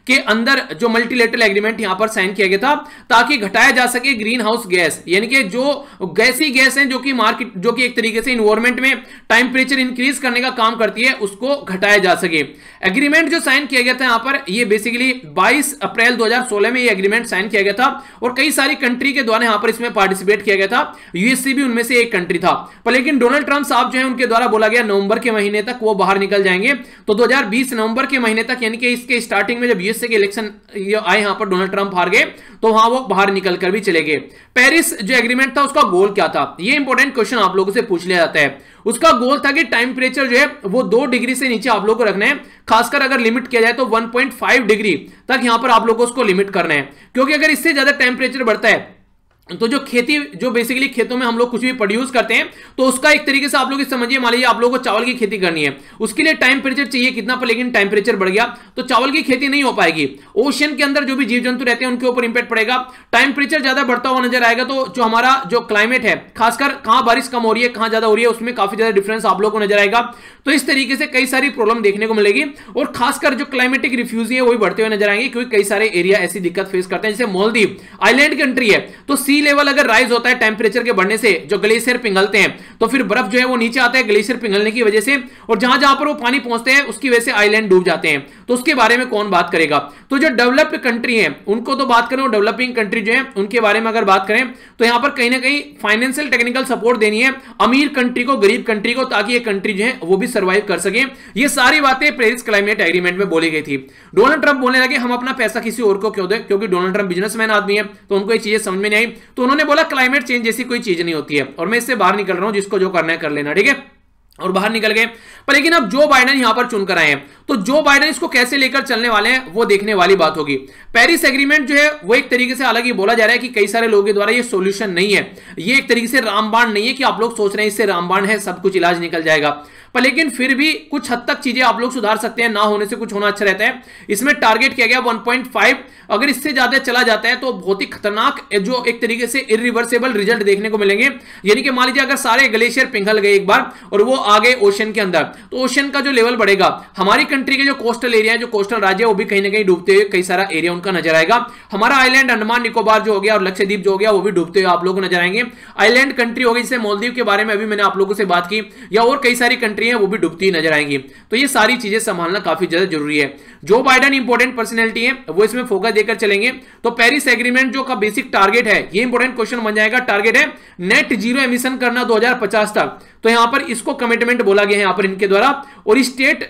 के अंदर जो मल्टीलेटरल एग्रीमेंट यहां पर साइन किया गया था ताकि घटाया जा सके ग्रीन हाउस गैस, यानी कि जो गैसी गैस है जो कि मार्केट जो कि एक तरीके से इन्वायरमेंट में टेंपरेचर इंक्रीज करने का काम करती है उसको घटाया जा सके। एग्रीमेंट जो साइन किया गया था यहां पर ये बेसिकली बाईस अप्रैल दो हज़ार सोलह में ये एग्रीमेंट साइन किया गया था और कई सारी कंट्री के द्वारा यहां पर इसमें पार्टिसिपेट किया गया था। यूएससी भी उनमें से एक कंट्री था, पर लेकिन डोनाल्ड ट्रंप साहब जो है उनके द्वारा बोला गया नवंबर के महीने तक वो बाहर निकल जाएंगे। तो दो हज़ार बीस नवंबर के महीने तक, यानी कि इसके स्टार्टिंग में जब यूएसए के इलेक्शन आए यहां पर डोनाल्ड ट्रंप हार गए तो वहां वो बाहर निकल कर भी चले गए। पेरिस जो एग्रीमेंट था उसका गोल क्या था, ये इंपॉर्टेंट क्वेश्चन आप लोगों से पूछ लिया जाता है। उसका गोल था कि टेंपरेचर जो है वो दो डिग्री से नीचे आप लोगों को रखना है, खासकर अगर लिमिट किया जाए तो वन पॉइंट फाइव डिग्री तक यहां पर आप लोगों को उसको लिमिट करना है, क्योंकि अगर इससे ज्यादा टेंपरेचर बढ़ता है तो जो खेती जो बेसिकली खेतों में हम लोग कुछ भी प्रोड्यूस करते हैं तो उसका एक तरीके से आप लोग समझिए, मान लीजिए आप लोगों को चावल की खेती करनी है, उसके लिए टेंपरेचर चाहिए कितना, पर लेकिन टेंपरेचर बढ़ गया तो चावल की खेती नहीं हो पाएगी। ओशन के अंदर जो भी जीव जंतु रहते हैं उनके ऊपर इंपैक्ट पड़ेगा। टेंपरेचर ज्यादा बढ़ता हुआ नजर आएगा तो जो हमारा जो क्लाइमेट है, खासकर कहां बारिश कम हो रही है कहां ज्यादा हो रही है, उसमें काफी ज्यादा डिफरेंस आप लोग को नजर आएगा। तो इस तरीके से कई सारी प्रॉब्लम देखने को मिलेगी और खासकर जो क्लाइमेटिक रिफ्यूजी है वो भी बढ़ते हुए नजर आएंगे, क्योंकि कई सारे एरिया ऐसी दिक्कत फेस करते हैं। जैसे मालदीव आइलैंड कंट्री है तो सी लेवल अगर राइज होता है टेंपरेचर के बढ़ने से, जो ग्लेशियर पिघलते हैं तो फिर बर्फ जो है वो नीचे आता है ग्लेशियर पिघलने की वजह से, और जहां जहां पर वो पानी पहुंचते हैं उसकी वजह से आइलैंड डूब जाते हैं। तो उसके बारे में कौन बात करेगा। तो जो डेवलप्ड कंट्री है उनको तो बात करें, डेवलपिंग कंट्री जो है उनके बारे में अगर बात करें तो यहां पर कहीं ना कहीं फाइनेंशियल टेक्निकल सपोर्ट देनी है अमीर कंट्री को, गरीब कंट्री को, ताकि ये कंट्री जो है वो भी सर्वाइव कर सके। ये सारी बातें पेरिस क्लाइमेट एग्रीमेंट में बोली गई थी। डोनाल्ड ट्रंप बोलने लगे हम अपना पैसा किसी और को क्यों दें, क्योंकि डोनाल्ड ट्रंप बिजनेसमैन आदमी है तो उनको ये चीजें समझ में नहीं आई। तो उन्होंने बोला क्लाइमेट चेंज जैसी कोई चीज नहीं होती है और मैं इससे बाहर निकल रहा हूं, जिसको जो करना है कर लेना, ठीक है। और बाहर निकल गए। पर लेकिन अब जो बाइडेन यहां पर चुनकर आए हैं तो जो बाइडेन इसको कैसे लेकर चलने वाले हैं वो देखने वाली बात होगी। पेरिस एग्रीमेंट जो है वो एक तरीके से अलग ही बोला जा रहा है कि कई सारे लोगों के द्वारा ये सॉल्यूशन नहीं है, ये एक तरीके से रामबाण नहीं है कि आप लोग सोच रहे हैं इससे रामबाण है सब कुछ इलाज निकल जाएगा। पर लेकिन फिर भी कुछ हद तक चीजें आप लोग सुधार सकते हैं, ना होने से कुछ होना अच्छा रहता है। इसमें टारगेट किया गया वन पॉइंट फाइव, अगर इससे ज्यादा चला जाता है तो बहुत ही खतरनाक जो एक तरीके से इरिवर्सिबल रिजल्ट देखने को मिलेंगे। यानी कि मान लीजिए अगर सारे ग्लेशियर पिघल गए एक बार और वो आ गए ओशन के अंदर तो ओशन का जो लेवल बढ़ेगा, हमारी कंट्री के जो कोस्टल एरिया है, जो कोस्टल राज्य है वो भी कहीं ना कहीं डूबते हुए कई सारा एरिया उनका नजर आएगा। हमारा आइलैंड अंडमान निकोबार जो हो गया और लक्षद्वीप जो हो गया वो भी डूबते हुए आप लोग को नजर आएंगे। आइलैंड कंट्री हो गई जैसे मालदीव के बारे में अभी मैंने आप लोगों से बात की, या और कई सारी कंट्री है वो भी डूबती नजर आएंगी। तो ये सारी चीजें संभालना काफी ज्यादा जरूरी है। जो बाइडेन इंपॉर्टेंट पर्सनैलिटी है वो इसमें फोकस देकर चलेंगे। तो पेरिस एग्रीमेंट जो का बेसिक टारगेट है, ये इंपॉर्टेंट क्वेश्चन बन जाएगा। टारगेट है नेट जीरो एमिशन करना दो हज़ार पचास तक, तो यहां पर इसको कमिटमेंट बोला गया है यहां पर इनके द्वारा। और स्टेट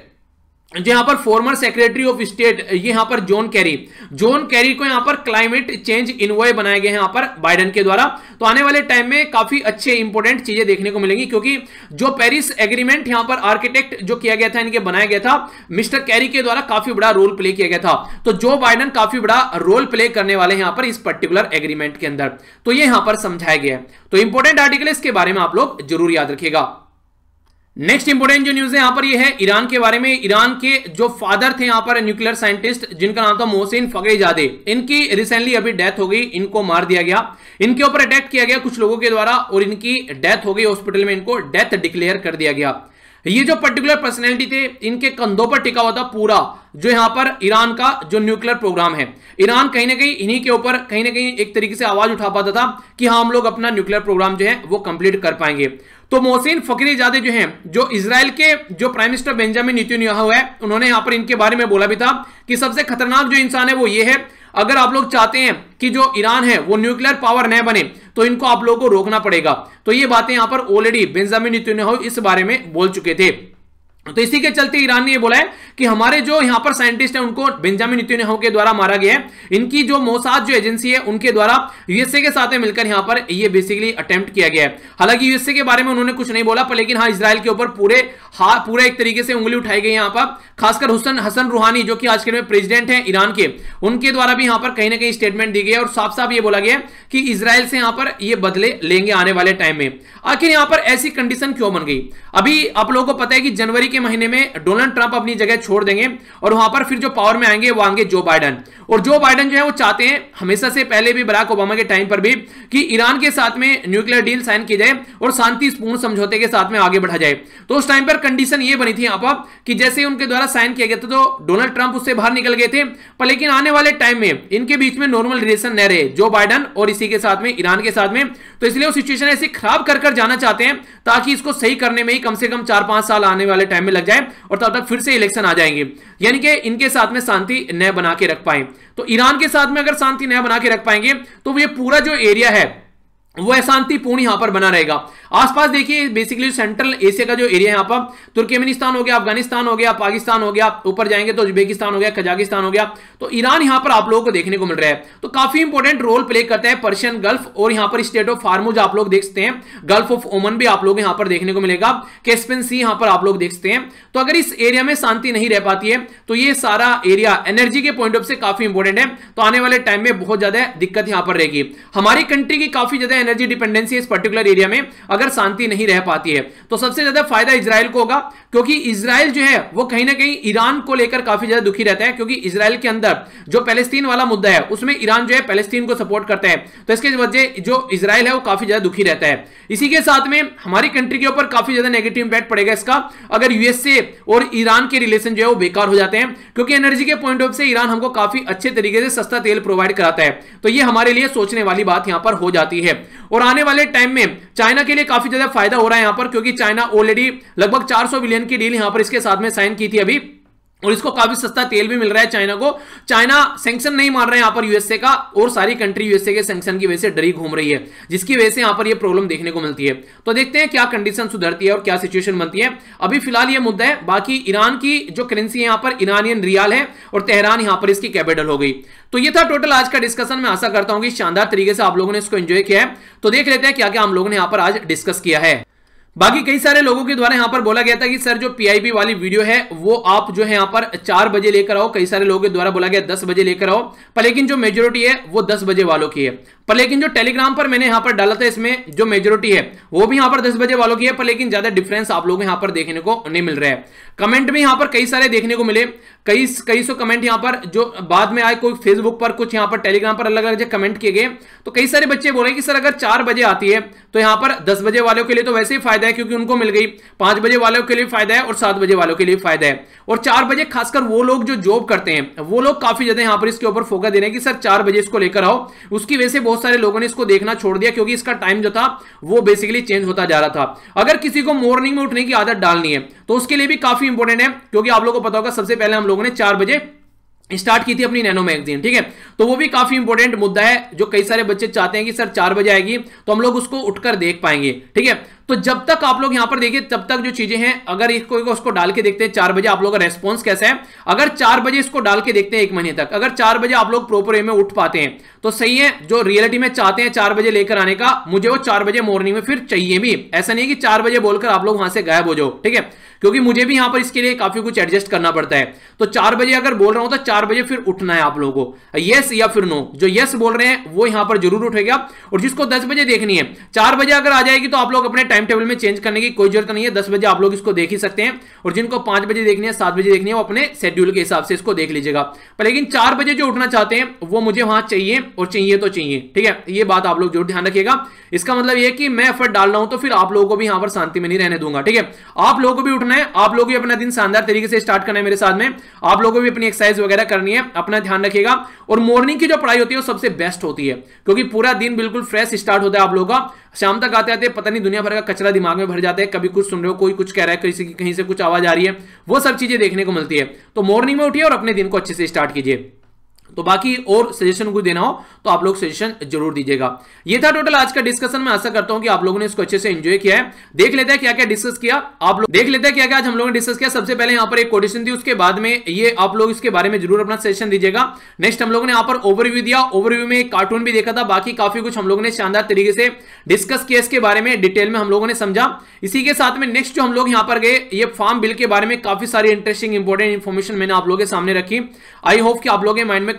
जो यहां पर फॉर्मर सेक्रेटरी ऑफ स्टेट, ये यहां पर जॉन कैरी जॉन कैरी को यहां पर क्लाइमेट चेंज इनवॉय बनाए गए हैं यहां पर बाइडेन के द्वारा। तो आने वाले टाइम में काफी अच्छे इंपॉर्टेंट चीजें देखने को मिलेंगी, क्योंकि जो पेरिस एग्रीमेंट यहां पर आर्किटेक्ट जो किया गया था, इनके बनाया गया था मिस्टर कैरी के द्वारा, काफी बड़ा रोल प्ले किया गया था। तो जो बाइडेन काफी बड़ा रोल प्ले करने वाले हैं यहां पर इस पर्टिकुलर एग्रीमेंट के अंदर, तो ये यहां पर समझाया गया है। तो इंपॉर्टेंट आर्टिकल है, इसके बारे में आप लोग जरूर याद रखिएगा। नेक्स्ट इंपोर्टेंट जो न्यूज है यहां पर ये है ईरान के बारे में। ईरान के जो फादर थे यहां पर न्यूक्लियर साइंटिस्ट, जिनका नाम था मोहसिन फखरीजादे, इनकी रिसेंटली अभी डेथ हो गई, इनको मार दिया गया। इनके ऊपर अटैक किया गया कुछ लोगों के द्वारा और इनकी डेथ हो गई हॉस्पिटल में, इनको डेथ डिक्लेयर कर दिया गया। ये जो पर्टिकुलर पर्सनैलिटी थे, इनके कंधों पर टिका हुआ था पूरा जो यहां पर ईरान का जो न्यूक्लियर प्रोग्राम है। ईरान कहीं ना कहीं इन्हीं के ऊपर कहीं ना कहीं एक तरीके से आवाज उठा पाता था कि हाँ हम लोग अपना न्यूक्लियर प्रोग्राम जो है वो कंप्लीट कर पाएंगे। तो मोहसिन फखरीजादे जो हैं, जो इजराइल के जो प्राइम मिनिस्टर बेंजामिन नेतन्याहू है, उन्होंने यहां पर इनके बारे में बोला भी था कि सबसे खतरनाक जो इंसान है वो ये है, अगर आप लोग चाहते हैं कि जो ईरान है वो न्यूक्लियर पावर न बने तो इनको आप लोगों को रोकना पड़ेगा। तो ये बातें यहां पर ऑलरेडी बेंजामिन नेतन्याहू इस बारे में बोल चुके थे। तो इसी के चलते ईरान ने ये बोला है कि हमारे जो यहां पर साइंटिस्ट हैं उनको बेंजामिन नेतन्याहू के द्वारा मारा गया है। इनकी जो मोसाद जो एजेंसी है उनके द्वारा यूएसए के साथ मिलकर यहां पर ये बेसिकली अटेम्प्ट किया गया है। हालांकि यूएसए के बारे में उन्होंने कुछ नहीं बोला, पर लेकिन हाँ इजराइल के ऊपर पूरे हाँ पूरा एक तरीके से उंगली उठाई गई यहां पर। खासकर हुसैन हसन रूहानी जो कि आजकल में प्रेसिडेंट हैं ईरान के, उनके द्वारा भी यहां पर कहीं ना कहीं स्टेटमेंट दी गई है और साफ साफ ये बोला गया कि इजराइल से यहां पर ये बदले लेंगे आने वाले टाइम में। आखिर यहां पर ऐसी कंडीशन क्यों बन गई? अभी आप लोगों को पता है कि जनवरी के के महीने में डोनाल्ड ट्रंप अपनी जगह छोड़ देंगे और वहां पर फिर जो पावर में आएंगे वो आएंगे जो बाइडन। और जो बाइडन जो है वो चाहते हैं, हमेशा से पहले भी बराक ओबामा के टाइम पर भी, कि ईरान के साथ में न्यूक्लियर डील साइन की जाए और शांतिपूर्ण समझौते के साथ में आगे बढ़ा जाए। तो उस टाइम पर कंडीशन ये बनी थी यहां पर कि जैसे उनके द्वारा साइन किया गया था तो डोनाल्ड ट्रंप उससे बाहर निकल गए थे, पर लेकिन आने वाले टाइम में इनके बीच में नॉर्मल रिलेशन न रहे, जो बाइडन और इसी के साथ में ईरान के साथ में। तो इसलिए वो सिचुएशन ऐसे खराब कर कर जाना चाहते हैं ताकि इसको सही करने में ही कम से कम चार पांच साल आने वाले टाइम में लग जाए और तब तक फिर से इलेक्शन आ जाएंगे, यानी कि इनके साथ में शांति न बना के रख पाए। तो ईरान के साथ में अगर शांति न बना के रख पाएंगे तो ये पूरा जो एरिया है वो अशांतिपूर्ण यहां पर बना रहेगा। आसपास देखिए बेसिकली सेंट्रल एशिया का जो एरिया है यहां पर, तुर्कमेनिस्तान हो गया, अफगानिस्तान हो गया, पाकिस्तान हो गया, ऊपर जाएंगे तो उज्बेकिस्तान हो गया, कजाकिस्तान हो गया, तो ईरान यहां पर आप लोगों को देखने को मिल रहा है। तो काफी इंपॉर्टेंट रोल प्ले करता है पर्शियन गल्फ, और यहां पर स्टेट ऑफ फार्मूज आप लोग देख सकते हैं, गल्फ ऑफ ओमन भी आप लोग यहां पर देखने को मिलेगा, कैस्पियन सी यहां पर आप लोग देख सकते हैं। तो अगर इस एरिया में शांति नहीं रह पाती है तो ये सारा एरिया एनर्जी के पॉइंट ऑफ से काफी इंपॉर्टेंट है, तो आने वाले टाइम में बहुत ज्यादा दिक्कत यहां पर रहेगी। हमारी कंट्री की काफी ज्यादा एनर्जी डिपेंडेंसी इस पर्टिकुलर एरिया में अगर शांति नहीं रह पाती है तो सबसे ज्यादा फायदा इजराइल को होगा, क्योंकि इजराइल जो है वो कहीं ना कहीं ईरान को लेकर काफी ज्यादा दुखी रहता है, क्योंकि इजराइल के अंदर जो पैलेस्टीन वाला मुद्दा है उसमें ईरान जो है पैलेस्टीन को सपोर्ट करता है, तो इसके वजह जो इजराइल है वो काफी ज्यादा दुखी रहता है। इसी के साथ में हमारी कंट्री के ऊपर काफी ज्यादा नेगेटिव इंपैक्ट पड़ेगा इसका, अगर यूएसए और ईरान के रिलेशन जो है वो बेकार हो जाते हैं, क्योंकि एनर्जी के पॉइंट ऑफ से ईरान हमको काफी अच्छे तरीके से सस्ता तेल प्रोवाइड कराता है, तो ये हमारे लिए सोचने वाली बात यहां पर हो जाती है। और आने वाले टाइम में चाइना के लिए काफी ज्यादा फायदा हो रहा है यहां पर, क्योंकि चाइना ऑलरेडी लगभग चार सौ बिलियन की डील यहां पर इसके साथ में साइन की थी अभी, और इसको काफी सस्ता तेल भी मिल रहा है चाइना को। चाइना सैंक्शन नहीं मान रहा है यहां पर यूएसए का, और सारी कंट्री यूएसए के सैंक्शन की वजह से डरी घूम रही है, जिसकी वजह से यहां पर ये प्रॉब्लम देखने को मिलती है। तो देखते हैं क्या कंडीशन सुधरती है और क्या सिचुएशन बनती है। अभी फिलहाल ये मुद्दा है। बाकी ईरान की जो करेंसी है यहां पर ईरानियन रियाल है, और तेहरान यहां पर इसकी कैपिटल हो गई। तो ये था टोटल आज का डिस्कशन। मैं आशा करता हूं कि शानदार तरीके से आप लोगों ने इसको एंजॉय किया है। तो देख लेते हैं क्या क्या हम लोगों ने यहां पर आज डिस्कस किया है। बाकी कई सारे लोगों के द्वारा यहां पर बोला गया था कि सर जो पीआईबी वाली वीडियो है वो आप जो है यहां पर चार बजे लेकर आओ, कई सारे लोगों के द्वारा बोला गया दस बजे लेकर आओ, पर लेकिन जो मेजोरिटी है वो दस बजे वालों की है। पर लेकिन जो टेलीग्राम पर मैंने यहां पर डाला था इसमें जो मेजोरिटी है वो भी यहां पर दस बजे वालों की है, पर लेकिन ज्यादा डिफरेंस आप लोगों को यहां पर देखने को नहीं मिल रहा है। कमेंट में यहां पर कई सारे देखने को मिले, कई कई सौ कमेंट यहां पर जो बाद में आए, कोई फेसबुक पर, कुछ यहां पर टेलीग्राम पर अलग अलग कमेंट किए गए। तो कई सारे बच्चे बोले कि सर अगर चार बजे आती है तो यहां पर दस बजे वालों के लिए तो वैसे ही फायदा है क्योंकि उनको मिल गई, पांच बजे वालों के लिए फायदा है और सात बजे वालों के लिए फायदा है। और चार बजे खासकर वो लोग जो जॉब करते हैं वो लोग काफी ज्यादा यहां पर इसके ऊपर फोकस दे रहे हैं कि सर चार बजे इसको लेकर आओ। उसकी वजह से बहुत सारे लोगों ने इसको देखना छोड़ दिया, क्योंकि इसका टाइम जो था वो बेसिकली चेंज होता जा रहा था। अगर किसी को मॉर्निंग में उठने की आदत डालनी है तो उसके लिए भी काफी इंपॉर्टेंट है, क्योंकि आप लोगों को पता होगा सबसे पहले हम लोगों ने चार बजे स्टार्ट की थी अपनी नैनो मैगजीन, ठीक है। तो वो भी काफी इंपॉर्टेंट मुद्दा है, जो कई सारे बच्चे चाहते हैं कि सर चार बजे आएगी तो हम लोग उसको उठकर देख पाएंगे, ठीक है। तो जब तक आप लोग यहां पर देखिए तब तक जो चीजें हैं, अगर इसको उसको डाल के देखते हैं चार बजे आप लोगों का रेस्पॉन्स कैसा है। अगर चार बजे इसको डाल के देखते हैं एक महीने तक, अगर चार बजे आप लोग प्रॉपर वे में उठ पाते हैं तो सही है। जो रियलिटी में चाहते हैं चार बजे लेकर आने का, मुझे वो चार बजे मॉर्निंग में फिर चाहिए भी। ऐसा नहीं है कि चार बजे बोलकर आप लोग वहां से गायब हो जाओ, ठीक है, क्योंकि मुझे भी यहां पर इसके लिए काफी कुछ एडजस्ट करना पड़ता है। तो चार बजे अगर बोल रहा हूं तो चार बजे फिर उठना है आप लोगों को, यस या फिर नो। जो यस बोल रहे हैं वो यहां पर जरूर उठेगा, और जिसको दस बजे देखनी है चार बजे अगर आ जाएगी तो आप लोग अपने टाइम टेबल में चेंज करने की कोई जरूरत नहीं है, दस बजे आप लोग इसको देख ही सकते हैं। और जिनको पांच बजे देखनी है, सात बजे देखनी है, वो अपने शेड्यूल के हिसाब से इसको देख लीजिएगा। पर लेकिन चार बजे जो उठना चाहते हैं वो मुझे वहां चाहिए, और चाहिए तो चाहिए, ठीक है। ये बात आप लोग जरूर ध्यान रखिएगा। इसका मतलब ये कि मैं एफर्ट डाल रहा हूं तो फिर आप लोगों को भी यहां पर शांति में नहीं रहने दूंगा, ठीक है। आप लोगों को भी उठना है, आप लोग भी अपना दिन शानदार तरीके से स्टार्ट करना है मेरे साथ में, आप लोगों को भी अपनी एक्सरसाइज वगैरह करनी है, अपना ध्यान रखिएगा। और मॉर्निंग की जो पढ़ाई होती है वो सबसे बेस्ट होती है, क्योंकि पूरा दिन बिल्कुल फ्रेश स्टार्ट होता है आप लोगों का। शाम तक आते आते पता नहीं दुनिया भर का कचरा दिमाग में भर जाता है, कभी कुछ सुन रहे हो, कोई कुछ कह रहा है, किसी की कहीं से कुछ आवाज आ रही है, वो सब चीजें देखने को मिलती है। तो मॉर्निंग में उठिए और अपने दिन को अच्छे से स्टार्ट कीजिए। तो बाकी और सजेशन कुछ देना हो तो आप लोग सजेशन जरूर दीजिएगा। ये था टोटल आज का डिस्कशन। मैं आशा करता हूं कि आप लोगों ने इसको अच्छे से एंजॉय किया है। देख लेते हैं क्या क्या डिस्कस किया आप लोग, देख लेते हैं क्या क्या आज हम लोगों ने डिस्कस किया। सबसे पहले यहां पर एक कोटेशन थी, उसके बाद में ये आप लोग इसके बारे में जरूर अपना सजेशन दीजिएगा। नेक्स्ट हम लोगों ने यहां पर ओवरव्यू दिया, ओवरव्यू में एक कार्टून भी देखा था। बाकी काफी कुछ हम लोगों ने शानदार तरीके से डिस्कस किया, इसके बारे में डिटेल में हम लोगों ने समझा। इसी के साथ में नेक्स्ट जो हम लोग यहां पर गए, ये फार्म बिल के बारे में काफी सारी इंटरेस्टिंग इंपॉर्टेंट इंफॉर्मेशन मैंने आप लोगों के सामने रखी। आई होप कि आप लोगों के माइंड में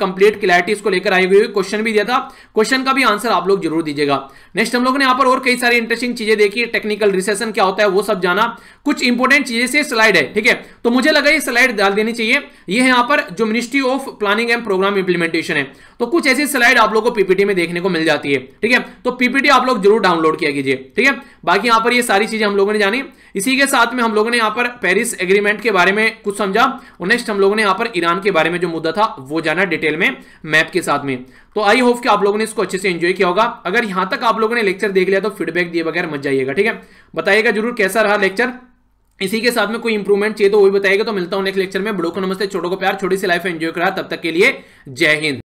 कंप्लीट क्लैरिटी इसको लेकर आई हुई, क्वेश्चन भी दिया था, क्वेश्चन का भी आंसर आप लोग जरूर दीजिएगा। नेक्स्ट हम लोगों ने यहाँ पर और कई सारी इंटरेस्टिंग चीजें देखी, टेक्निकल रिसेशन क्या होता है वो सब जाना, कुछ इंपॉर्टेंट चीजें से स्लाइड है, ठीक है, तो मुझे लगा ये स्लाइड डाल देनी चाहिए। ये है यहाँ पर जो ministry of planning and programme implementation है, तो कुछ ऐसी स्लाइड आप लोगों को पीपीटी में देखने को मिल जाती है, ठीक है, तो पीपीटी आप लोग जरूर डाउनलोड किया कीजिए, ठीक है। बाकी यहाँ पर ये सारी चीजें हम लोगों ने जानी, इसी के साथ में हम लोगों ने यहाँ पर पेरिस एग्रीमेंट के बारे में कुछ समझा, और नेक्स्ट हम लोगों ने यहाँ पर ईरान के बारे में जो मुद्दा था वो जाना डिटेल में मैप के साथ में। तो आई होप कि आप लोगों ने इसको अच्छे से एंजॉय किया होगा। अगर यहां तक आप लोगों ने लेक्चर देख लिया तो फीडबैक दिए बगैर मत जाइएगा, ठीक है, बताइएगा जरूर कैसा रहा लेक्चर। इसी के साथ में कोई इंप्रूवमेंट चाहिए तो वो भी बताइएगा। तो मिलता हूं नेक्स्ट लेक्चर में। बड़ों को नमस्ते, छोटों को प्यार, छोटी सी लाइफ एंजॉय करा, तब तक के लिए जय हिंद।